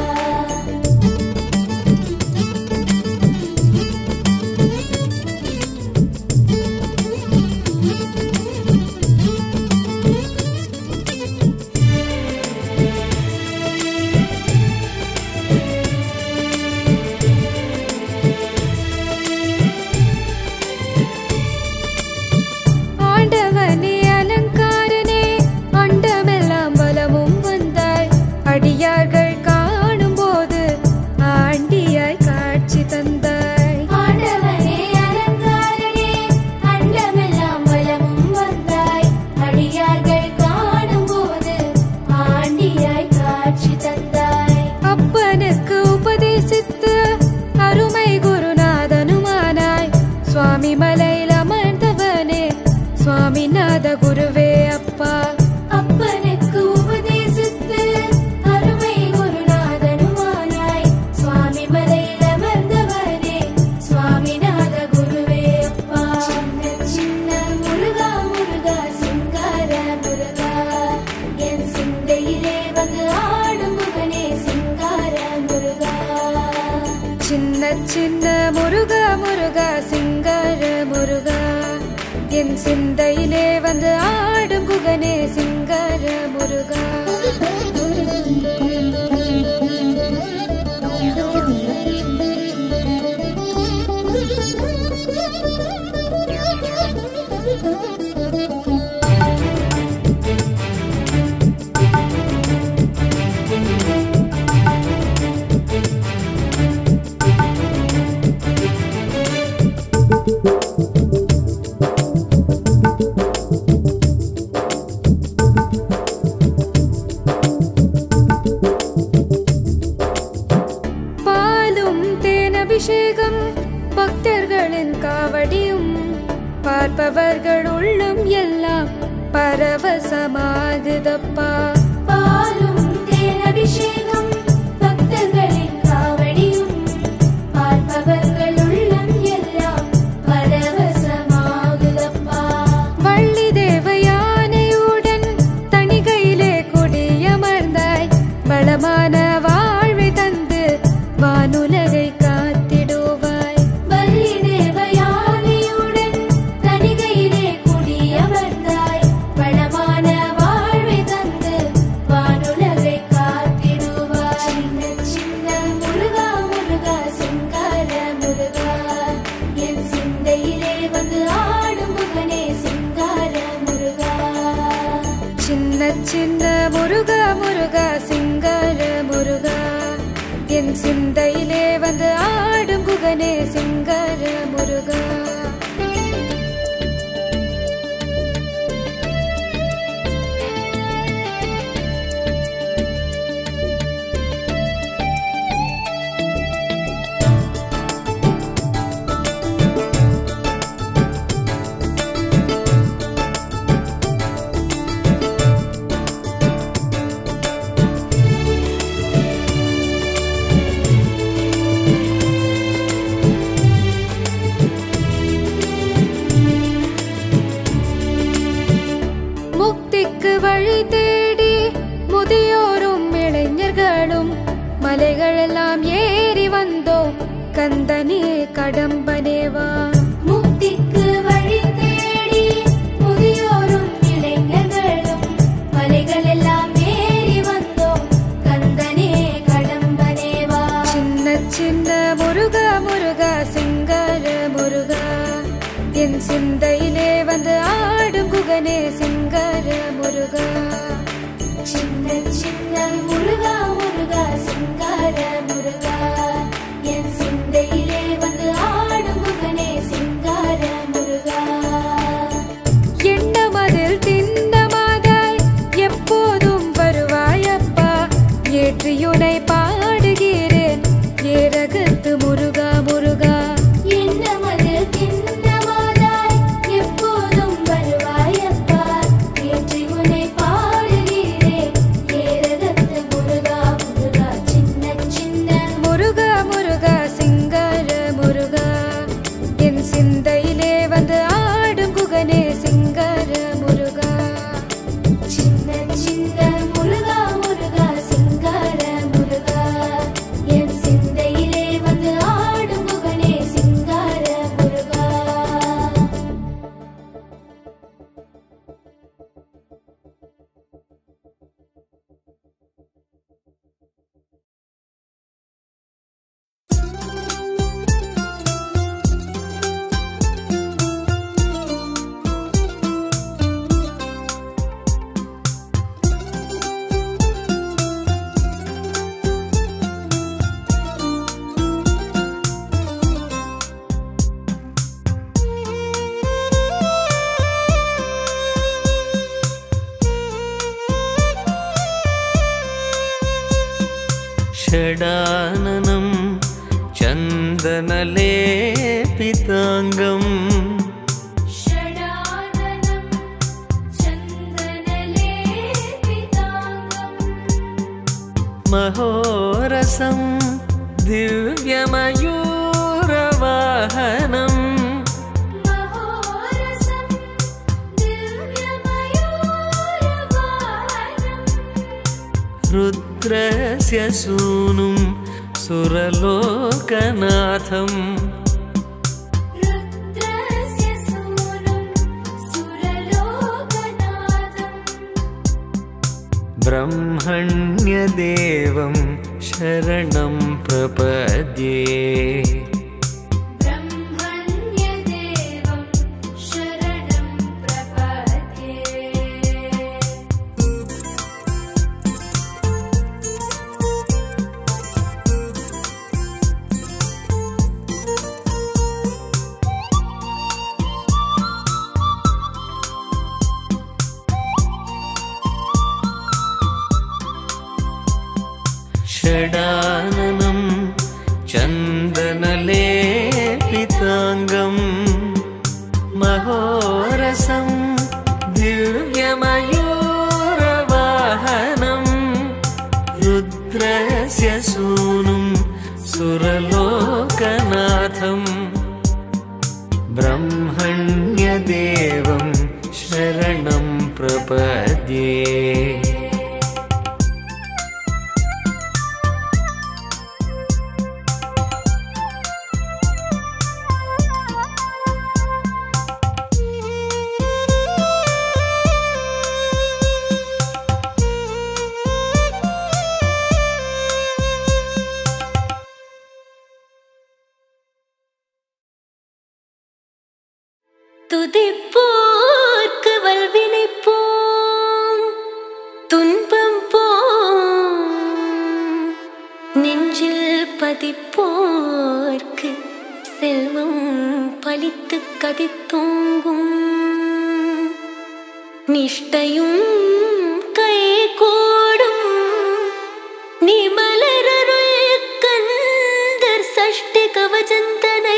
ஆண்டவனே அலங்காரனே அண்டமெல்லாம் பலமும் வந்தாய் அடியார்கள் காணும் போது ஆண்டியாய் காட்சி தந்தாய் ஆண்டவனே அலங்காரனே அண்டமெல்லாம் வலமும் வந்தாய் அடியார்கள் காணும் போது ஆண்டியாய் காட்சி தந்தாய் அப்பனுக்கு உபதேசித்து அருமை குருநாதனுமானாய் சுவாமி மலையில் அமர்ந்தவனே சுவாமிநாத குருவே அப்பா அப்பனுக்கு உபதேசித்து அருமை குருநாதனுமானாய் சுவாமி மலையில் அமர்ந்தவனே சுவாமிநாத குருவே அப்பா சின்ன சின்ன முருகா முருகா சிங்கார முருகா என் சிந்தையிலே வந்து ஆடும் குகனே சிங்கார முருகா சின்ன சின்ன முருகா முருகா சிங்கார முருகா என் சிந்தையிலே வந்து ஆடும் குகனே சிங்கார முருகா பாலும் தேனபிஷேகம் பக்தர்களின் காவடியும் பார்ப்பவர்கள் உள்ளம் எல்லாம் பரவசமாகுதப்பா பாலும் தேனபிஷேகம் பக்தர்களின் காவடியும் பார்ப்பவர்கள் உள்ளம் எல்லாம் பரவசமாகுதப்பா வள்ளி தேவயானையுடன் தணிகையிலே குடியமர்ந்தாய் வளமான வாழ்வை தந்து வானுலகை காத்திடுவாய் வள்ளி தேவயானையுடன் தணிகையிலே குடியமர்ந்தாய் வளமான வாழ்வை தந்து வானுலகை காத்திடுவாய் சின்ன சின்ன முருகா முருகா சிங்கார முருகா என் சிந்தையிலே வந்து ஆடும் குகனே சிங்கார முருகா சின்ன சின்ன முருகா முருகா சிங்கார முருகா என் சிந்தையிலே வந்து ஆடும் குகனே சிங்கார முருகா முக்திக்கு வழி தேடி முதியோரும் இளைஞர்களும் மலைகளெல்லாம் ஏறி வந்தோம் கந்தனே கடம்பனேவா முக்திக்கு வழி தேடி முதியோரும் இளைஞர்களும் குகனே சிங்கார முருகா. சின்ன சின்ன முருகா முருகா சிங்கார முருகா என் சிந்தையிலே வந்து ஆடும் குகனே சிங்கார முருகா. எண்ணமதில் திண்ணமாதாய் எப்போதும் வருவாயப்பா, ஏற்றியுனை பாடுகிறேன் ஏரகத்து முருகா முருகா. எண்ணமதில் திண்ணமாதாய் எப்போதும் வருவாயப்பா, ஏற்றி உன்னை பாடுகிறேன் ஏரகத்து முருகா முருகா. சின்ன சின்ன முருகா முருகா சிங்கார முருகா என் சிந்தையிலே வந்து ஆடும் குகனே சிங்கார முருகா. சின்ன சின்ன முருகா முருகா சிங்கார முருகா என் சிந்தையிலே வந்து ஆடும் குகனே சிங்கார முருகா. षडाननं चन्दनलेपिताङ्गम् षडाननं चन्दनलेपिताङ्गम् महोरसं दिव्यमयूरवाहनम् महोरसं दिव्यमयूरवाहनम् रुद्रस्य सूनुं सुरलोकनाथम् रुद्रस्य सूनुं सुरलोकनाथम् ब्रह्मण्यदेवं शरणं प्रपद्ये ब्रह्मण्यदेवं शरणं प्रपद्ये. षडाननं चन्दनलेपिताङ्गम् महोरसं दिव्यमयूरवाहनम् रुद्रस्य सूनुं सुरलोकनाथम् ब्रह्मण्यदेवं शरणं प्रपद्ये துதிப்போர்க்கு வல்வினை போம் துன்பம் போம் நெஞ்சில் பதிப்போர்க்கு செல்வம் பலித்து கதித்தோங்கும் நிஷ்டையும் கை கூடும் நிமலரருள் கந்தர் சஷ்டி கவசந்தனை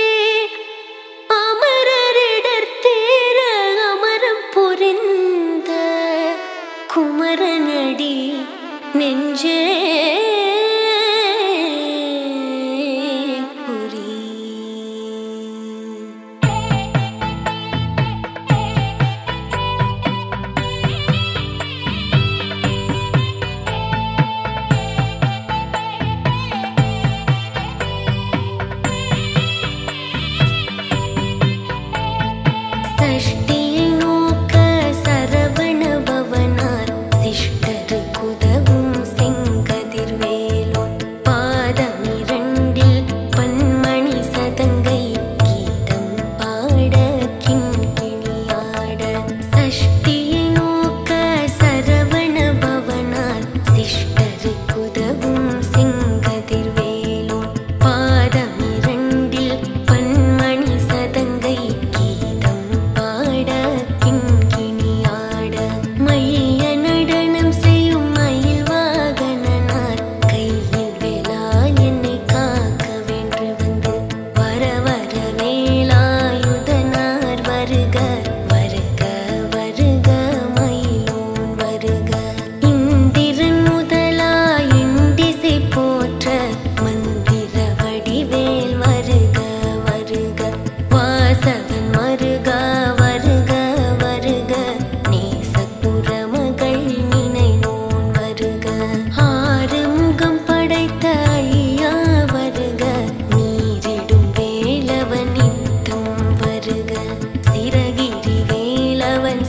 குமரனடி நெஞ்சே புரி. சஷ்டியை நோக்க சரவண பவனார் சிஷ்டரு குதவும் செங்கதிர்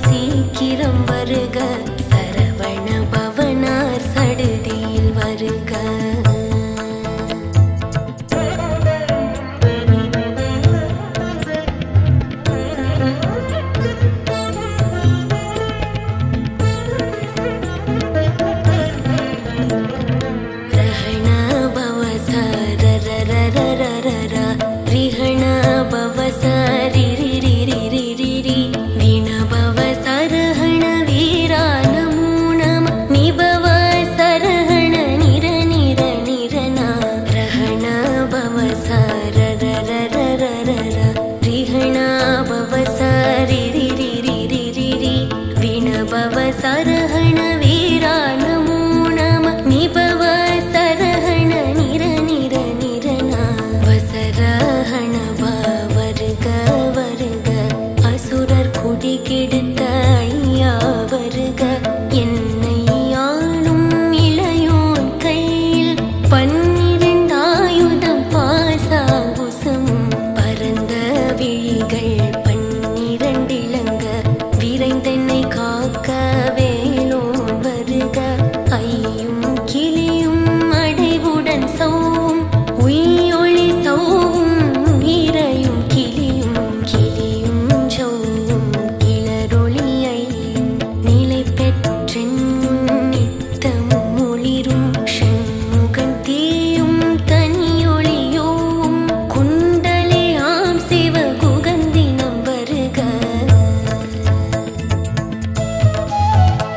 சீக்கிரம் வருக சரவண பவனார் சடுதியில் வருக सरहण वीरा नमो नमः निभव सरहण निर निर निरना वसरहण वर्ग वर्ग असुरर कुடி கெடுத்த ஐயா வருக என்னை ஆளும் இளையோன் கையில் பன்னிரண்டு ஆயுதம் பாசாங்குசமும் பரந்த விழிகள் பன்னிரண்டிலங்க விரைந்தென்னை காக்க வேலோன் வருக ஐயும் கிளியும் அடைவுடன் சௌவும் உயிரொளி சௌவும் உயிரையும் கிளியும் கிளியும் சௌவும் கிளரொளி ஐயும் நிலை பெற்றென்னும் நித்தமும் ஒளிரும் ஷண்முகன் தீயும் தனியொளியோவும் குண்டலே ஆம் சிவகுகந்தினம் வருக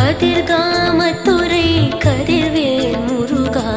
கதிர்காமத்துறை கதிர்வேல் முருகா.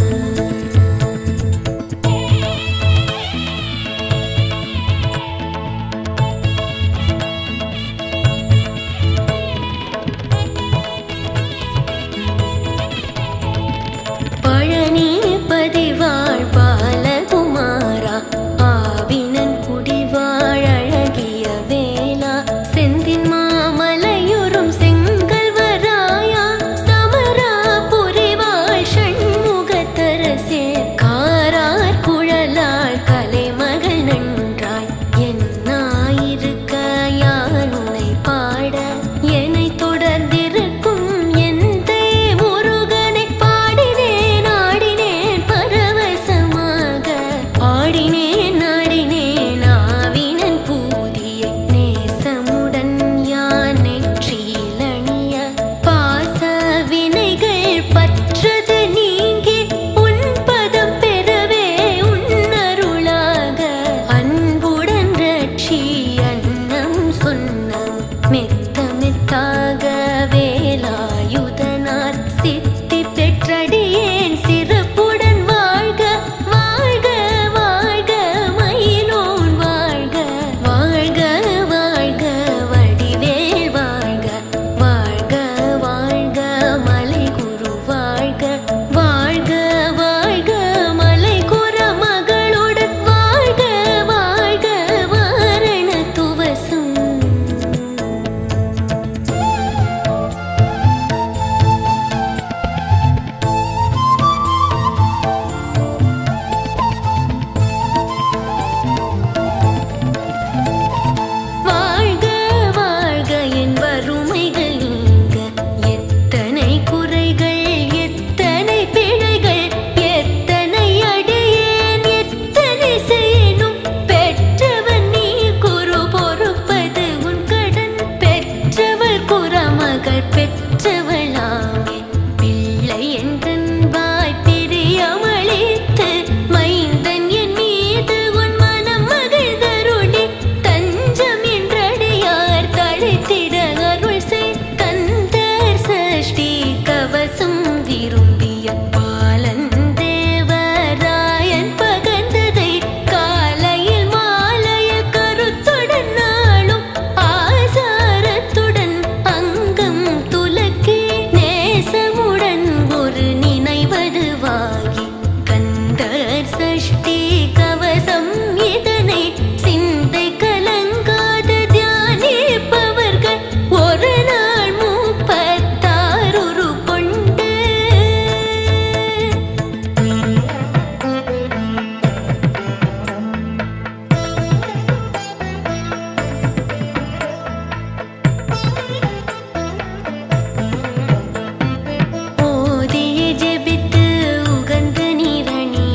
பழனி பதிவாழ் பாலகுமாரா, ஆவினன் குடிவாழ் அழகிய வேலா, செந்தின் மாமலையுறும் செங்கல்வராயா, சமரா புரிவாழ் ஷண்முகத்தரசே, காரார் குழலாள் கலைமகள் நன்றாய், என்னாயிருக்க யானுனை பாட, என்னை தொடர்ந்திருக்கும் எந்தை முருகனை பாடினேன் ஆடினேன் பரவசமாக, ஆடினேன் ஆடினேன் ஆவினன் பூதியை, நேசமுடன் யான் நெற்றியிலணிய, பாச வினைகள் பற்றது நீங்கி உன் பதம் பெறவே உன்னருளாக, அன்புடன் ரட்சி அன்னம் சொன்னம் மெத்த மெத்தாக வேலாயுதனார் சித்தி பெற்றடியேன் சிறப்புடன் வாழ்க வாழ்க வாழ்க மயிலோன் வாழ்க வாழ்க வாழ்க வடிவேல் வாழ்க வாழ்க வாழ்க மலை குரு வாழ்க வாழ்க வாழ்க மலை குற மகளுடன் வாழ்க வாழ்க வாரண துவசும். வாழ்க வாழ்க என் வறுமைகள் நீங்க, எத்தனை குறைகள் எத்தனை பிழைகள் எத்தனை அடியேன் எத்தனை செய்யணும், பெற்றவன் நீ குரு பொறுப்பது உன் கடன், பெற்றவள் குறமகள் பெற்றவளாமே, பிள்ளை என்றன்பாய் பிரியமளித்து மைந்தன் என் மீது உன் மனம் மகிழ்ந்தருளி, தஞ்சம் என்றடியார் தழைத்திட அருள் செய், கந்தர் சஷ்டி கவசம் விரும்பிய பாலன் தேவராயன் பகந்ததை, காலையில் மாலையில் கருத்துடன் நாளும் ஆசாரத்துடன் அங்கம் துலக்கி, நேசமுடன் ஒரு நினைவதுவாகி, கந்தர் சஷ்டி கவசம் இதனை சிந்தை கலங்காத தியானிப்பவர்கள் ஒரு நாள் முப்பத்தாறு கொண்டு ஓதிய ஜெபித்து உகந்து நீரணிய,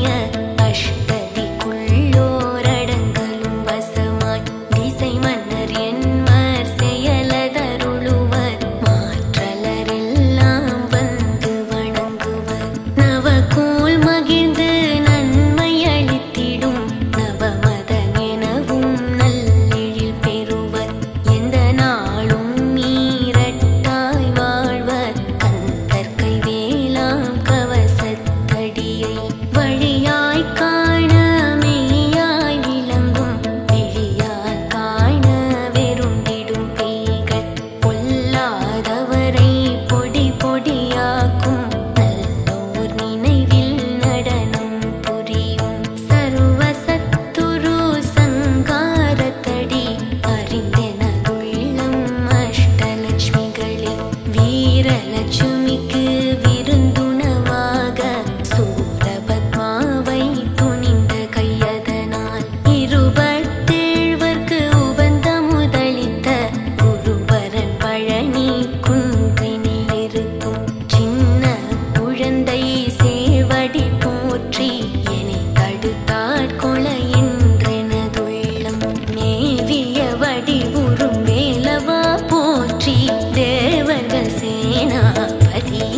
அஷ்டதிக்குள்ளோரடங்கலும் வசமாய், திசை மன்னர் என்மர் செயலதருளுவர், மாற்றலரெல்லாம் வந்து வணங்குவர், நவகோல் மகிழ்ந்து நன்மை அளித்திடும், நவமதன் எனவும் நல்லெழில் பெறுவர், எந்த நாளும் மீறட்டாய் வாழ்வர், கந்தர் கைவேலாம் கவசத்தடியை, வழியாய் காண மெய்யாய் விளங்கும், விழியால் காண வெருண்டிடும் பேய்கள், பொல்லாதவரை பொடி பொடியாக்கும், நல்லோர் நினைவில் நடனம் புரியும், சர்வசத்துரு சங்காரத்தடி அறிந்தெனதுள்ளம் அஷ்டலட்சுமிகளில், வீரலட்சுமிக்கு விருந்துணவாக சூரபத்மாவை துணிந்த கையதனால், இருபத்தேழ்வர்க்கு உவந்த முதலித்த குருவரன் பழனி குன்றினில் இருக்கும், சின்ன குழந்தை சேவடி போற்றி என்னை தடுத்தாட்கொள என்றெனதுள்ளம், மேவிய வடிவுறும் வேலவா போற்றி, தேவர்கள் சேனாபதியே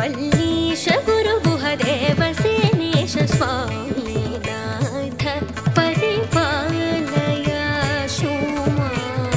मल्लीश गुरुगुहदेव सेनेश स्वामीनाथ परिपालय शोमा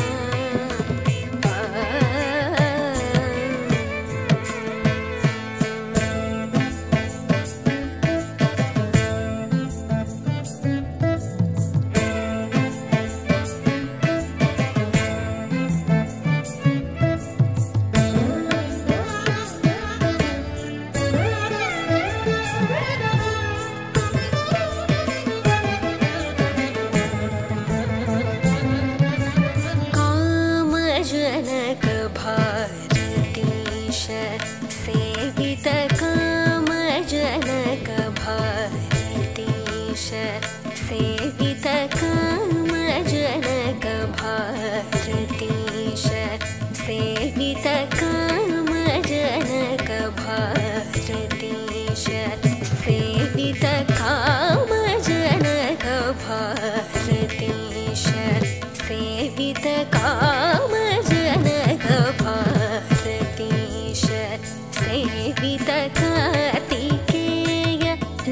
कामजनक भारतीश सेवित कामजनक भारतीश सेवित कामजनक भारतीश सेवित कामजनक भारतीश सेवित कामजनक भारतीश सेवित कामजनक भारतीश सेवित कार्तिकेय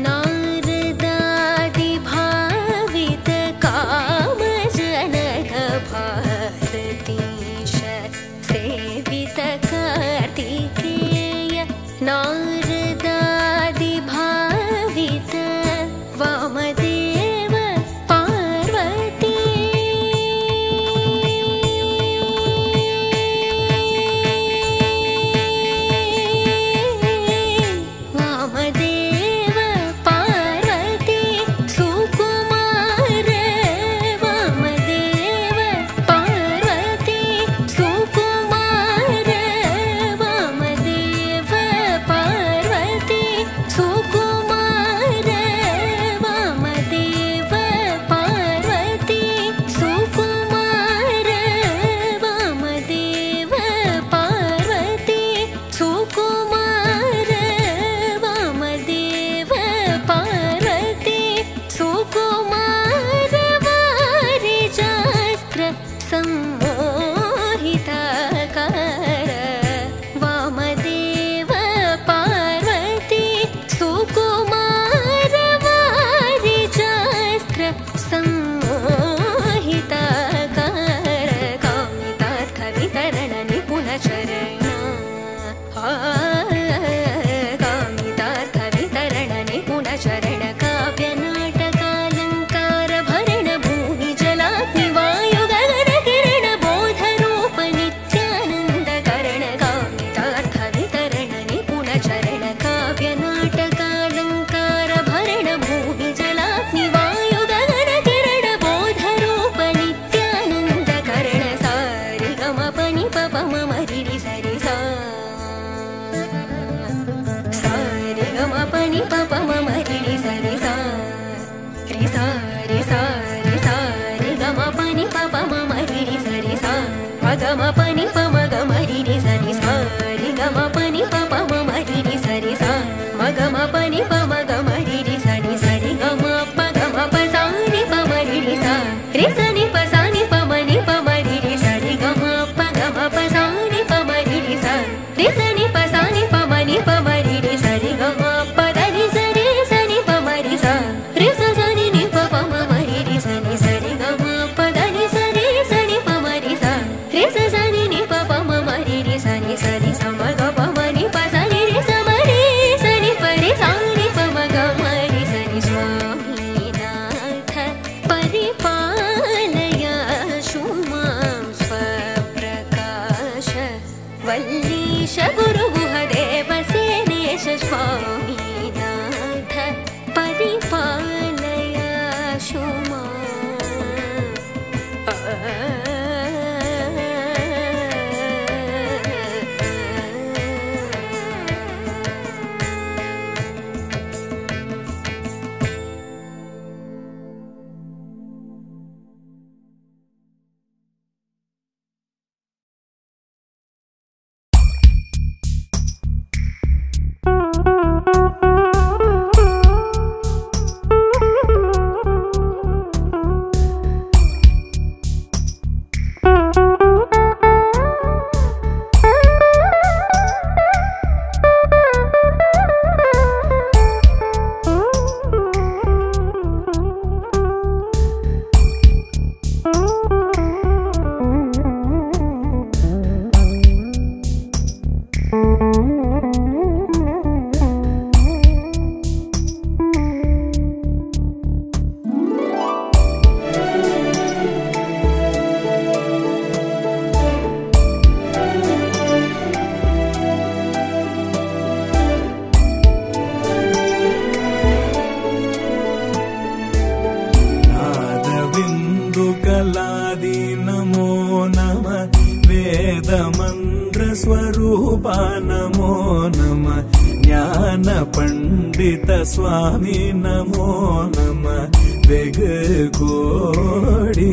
नारदादि भावित कामजनक भारतीश सेवित कार्तिकेय नारदादि भावित वामदेव पार्वती वामदेव पार्वती सुकुमार वामदेव पार्वती सुकुमार वामदेव पार्वती सुकुमार वामदेव पार्वती सुकुमार वामदेव पार्वती सुकुमार वामदेव पार्वती सुकुमार वारिजास्त्र सम्मोहिताकार वामदेव पार्वती सुकुमार वारिजास्त्र सम्मोहिताकार कामितार्थवितरण निपुणचरण कामितार्थवितरण निपुणचरण काव्यनाटकालङ्कार भरण भूमि जलाग्नि वायु गगन किरण बोधरूप नित्यानन्दकरण कामितार्थवितरण निपुणचरण काव्यनाटकालङ्कार भरण भूमि जलाग्नि वायु गगन किरण बोधरूप नित्यानन्दकरण सारि गम पनि पप मम रि सरि सा सारि गम पनि पप मम रि सरि सा रि सा रि सा रि सा रि गम पनि पप मम रि सरि सा मगम पनि पम गम रि सरि सा रि गम पनि पप मम रि सरि सा मगम पनि पम गम रि सरि सरि गम प गम प सा नि पम रि सा रि स नि प सा नि पम नि पम रि सरि गम प गम प सा नि पम रि सा रि स नि प सा नि पम नि पम रि सरि गम प द नि स रि स नि पम रि सा रि स स नि नि प पम रि स नि सरि गम प द नि स रि स नि पम रि सा रि स स नि नि प पम रि स नि सरि स म ग प म नि प स नि रि स म रि स नि प रि सा नि प पंडित स्वामी नमो नमः वेगु कोडी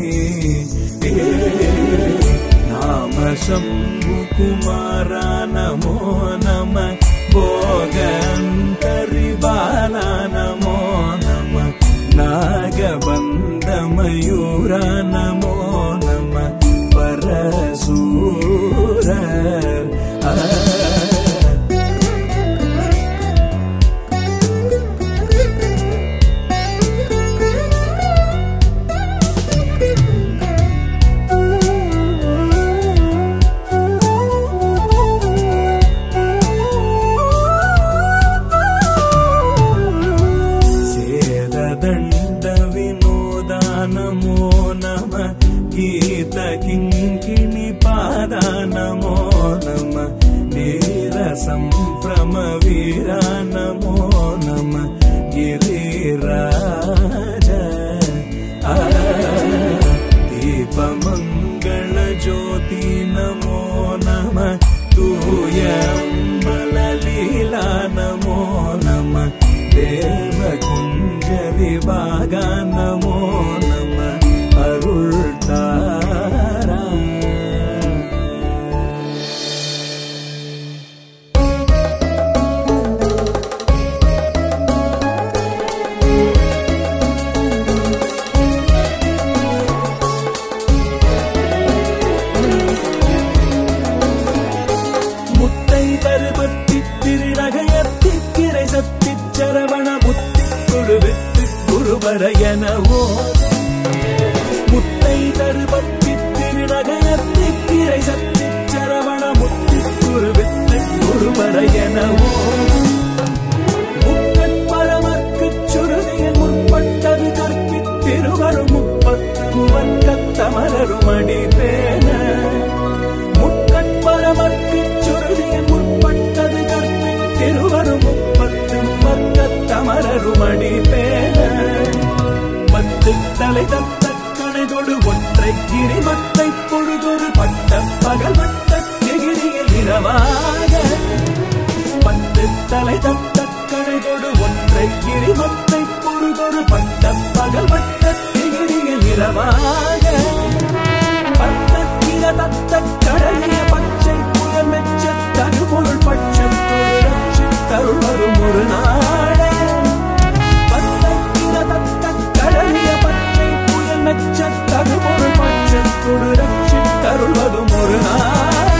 नाम शंभु कुमारा नमो नमः भोगंतरि बाला नमो नमः नागबंध मयूरा नमो नमः परशूर किंकिणी पादा नमो नमः नीरसंभ्रम वीरा नमो नमः गिरिराज दीपमंगल ज्योति नमो नमः तूयंबल लीला नमो नमः देवकुंज विभागा नमो नमः अरुळ्ता குருவரையனவோ முத்தை தருபத்தி திருநகையத்தி திரை சத்தி சரவண முத்தி குருவித்தை குருவரையனவோ முக்கட்பரமர்க்கு சுருதியில் முற்பட்டது கற்பித்திருவரும் முப்பத்து முவன்கத்தமரரும் அடிபேன முக்கட்பரமர்க்கு சுருதியில் முற்பட்டது கற்பித்திருவரும் முப்பத்து முவன்கத்தமரரும் அடிபேன தலை தத்த கணைதொடு ஒற்றை கிரிமத்தை பொழுதொரு பட்ட பகல் வட்ட திகிரியில் இரவாக பத்து தலை தத்த கணைதொடு ஒற்றை கிரிமத்தை பொழுதொரு பட்ட பகல் வட்ட திகிரியில் இரவாக பத்தக்கிர தத்த கடலிய பச்சை புயல் மெச்ச தருபொருள் பட்சம் தருள் வரும் ஒரு நாளே பத்தக்கிர தத்த கடலிய தருபொருள் பட்சத்தொடு ரட்சி தருள்வதும் ஒரு நாள்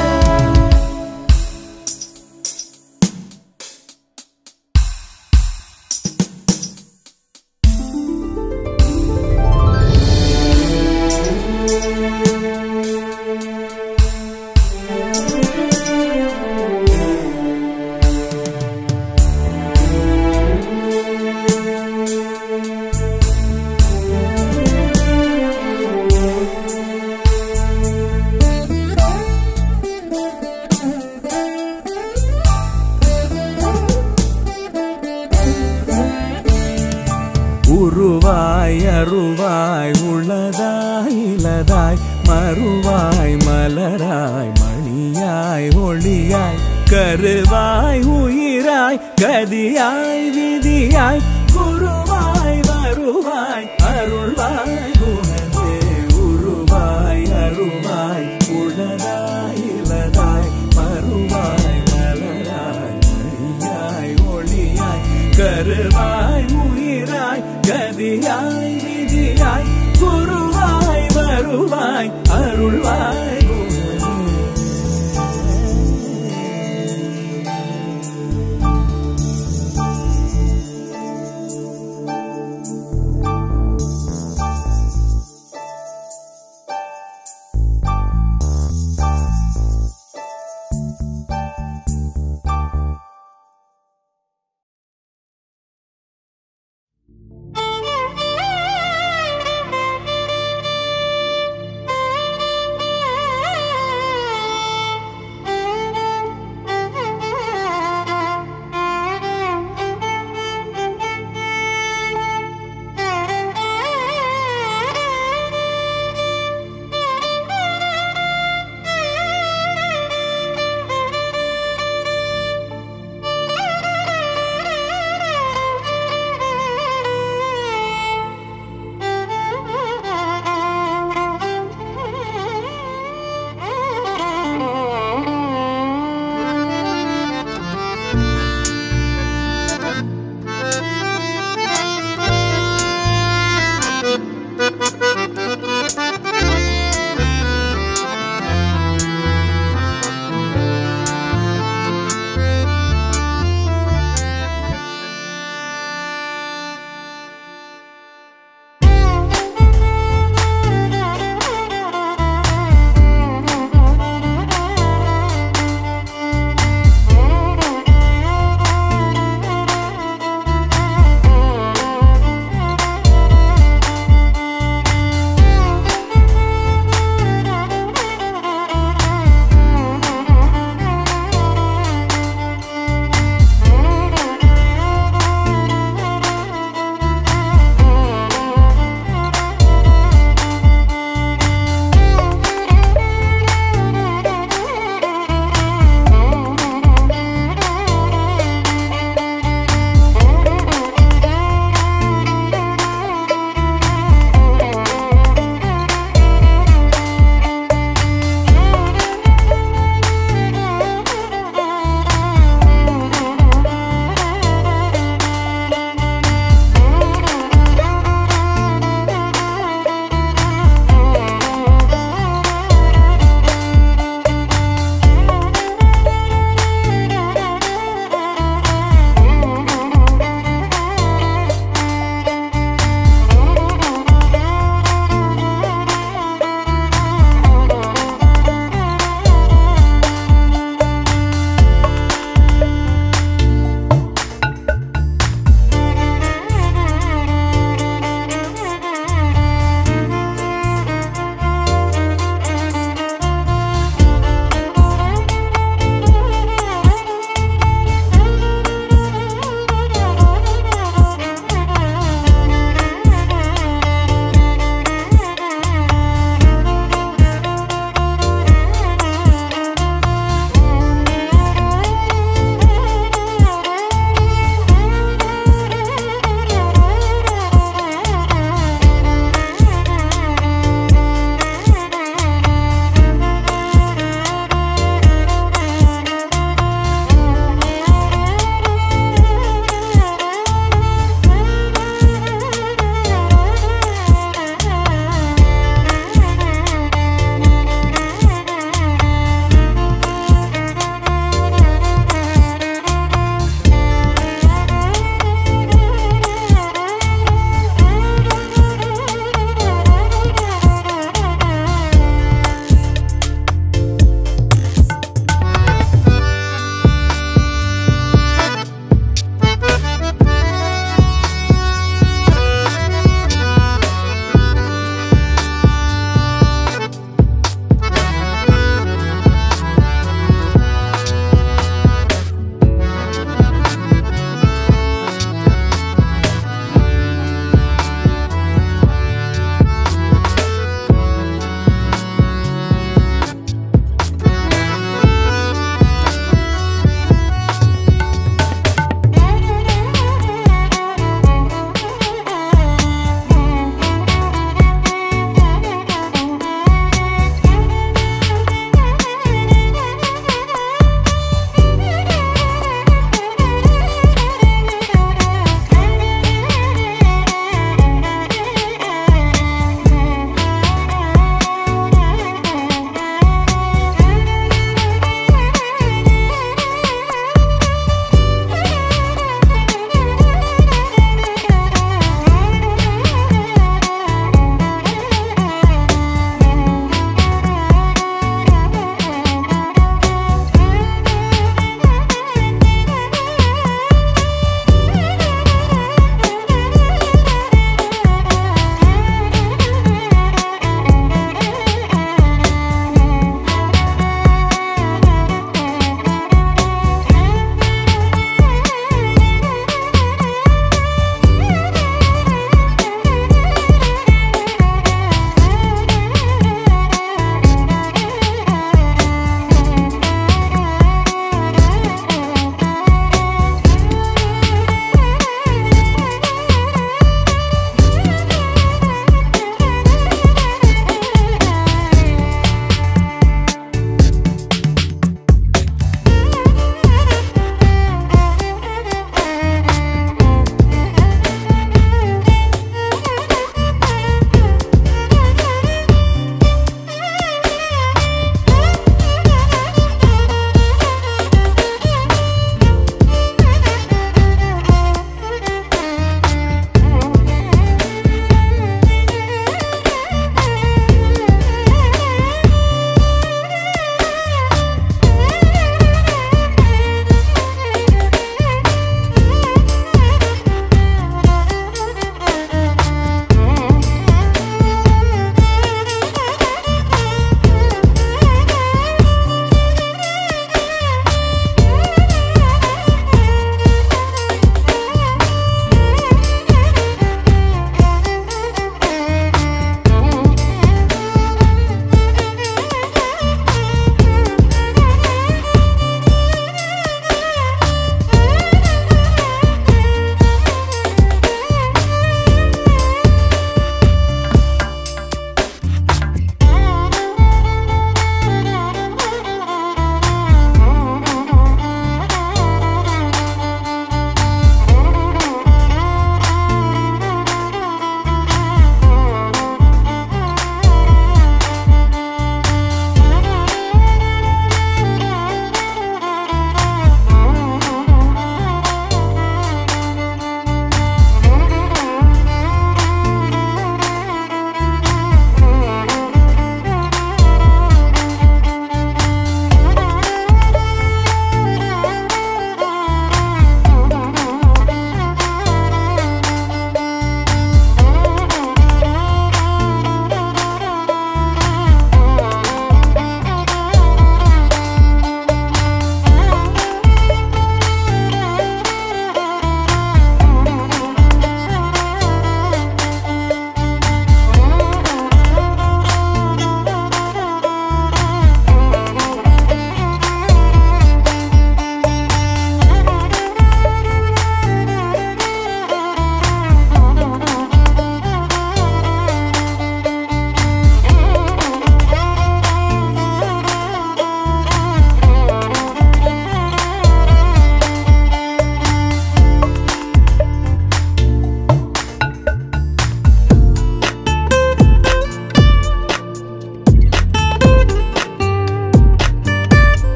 உருவாய் அருவாய் உளதாய் இலதாய் மறுவாய் மலராய் மணியாய் ஒளியாய் கருவாய் உயிராய் கதியாய் விதியாய் குருவாய் வருவாய் அருள்வாய் குணதே உருவாய் அருவாய் உளதாய் இலதாய் மறுவாய் மலராய் மணியாய் ஒளியாய் கருவாய் உயிராய் கதியாய் விதியாய் குருவாய் வருவாய் அருள்வாய்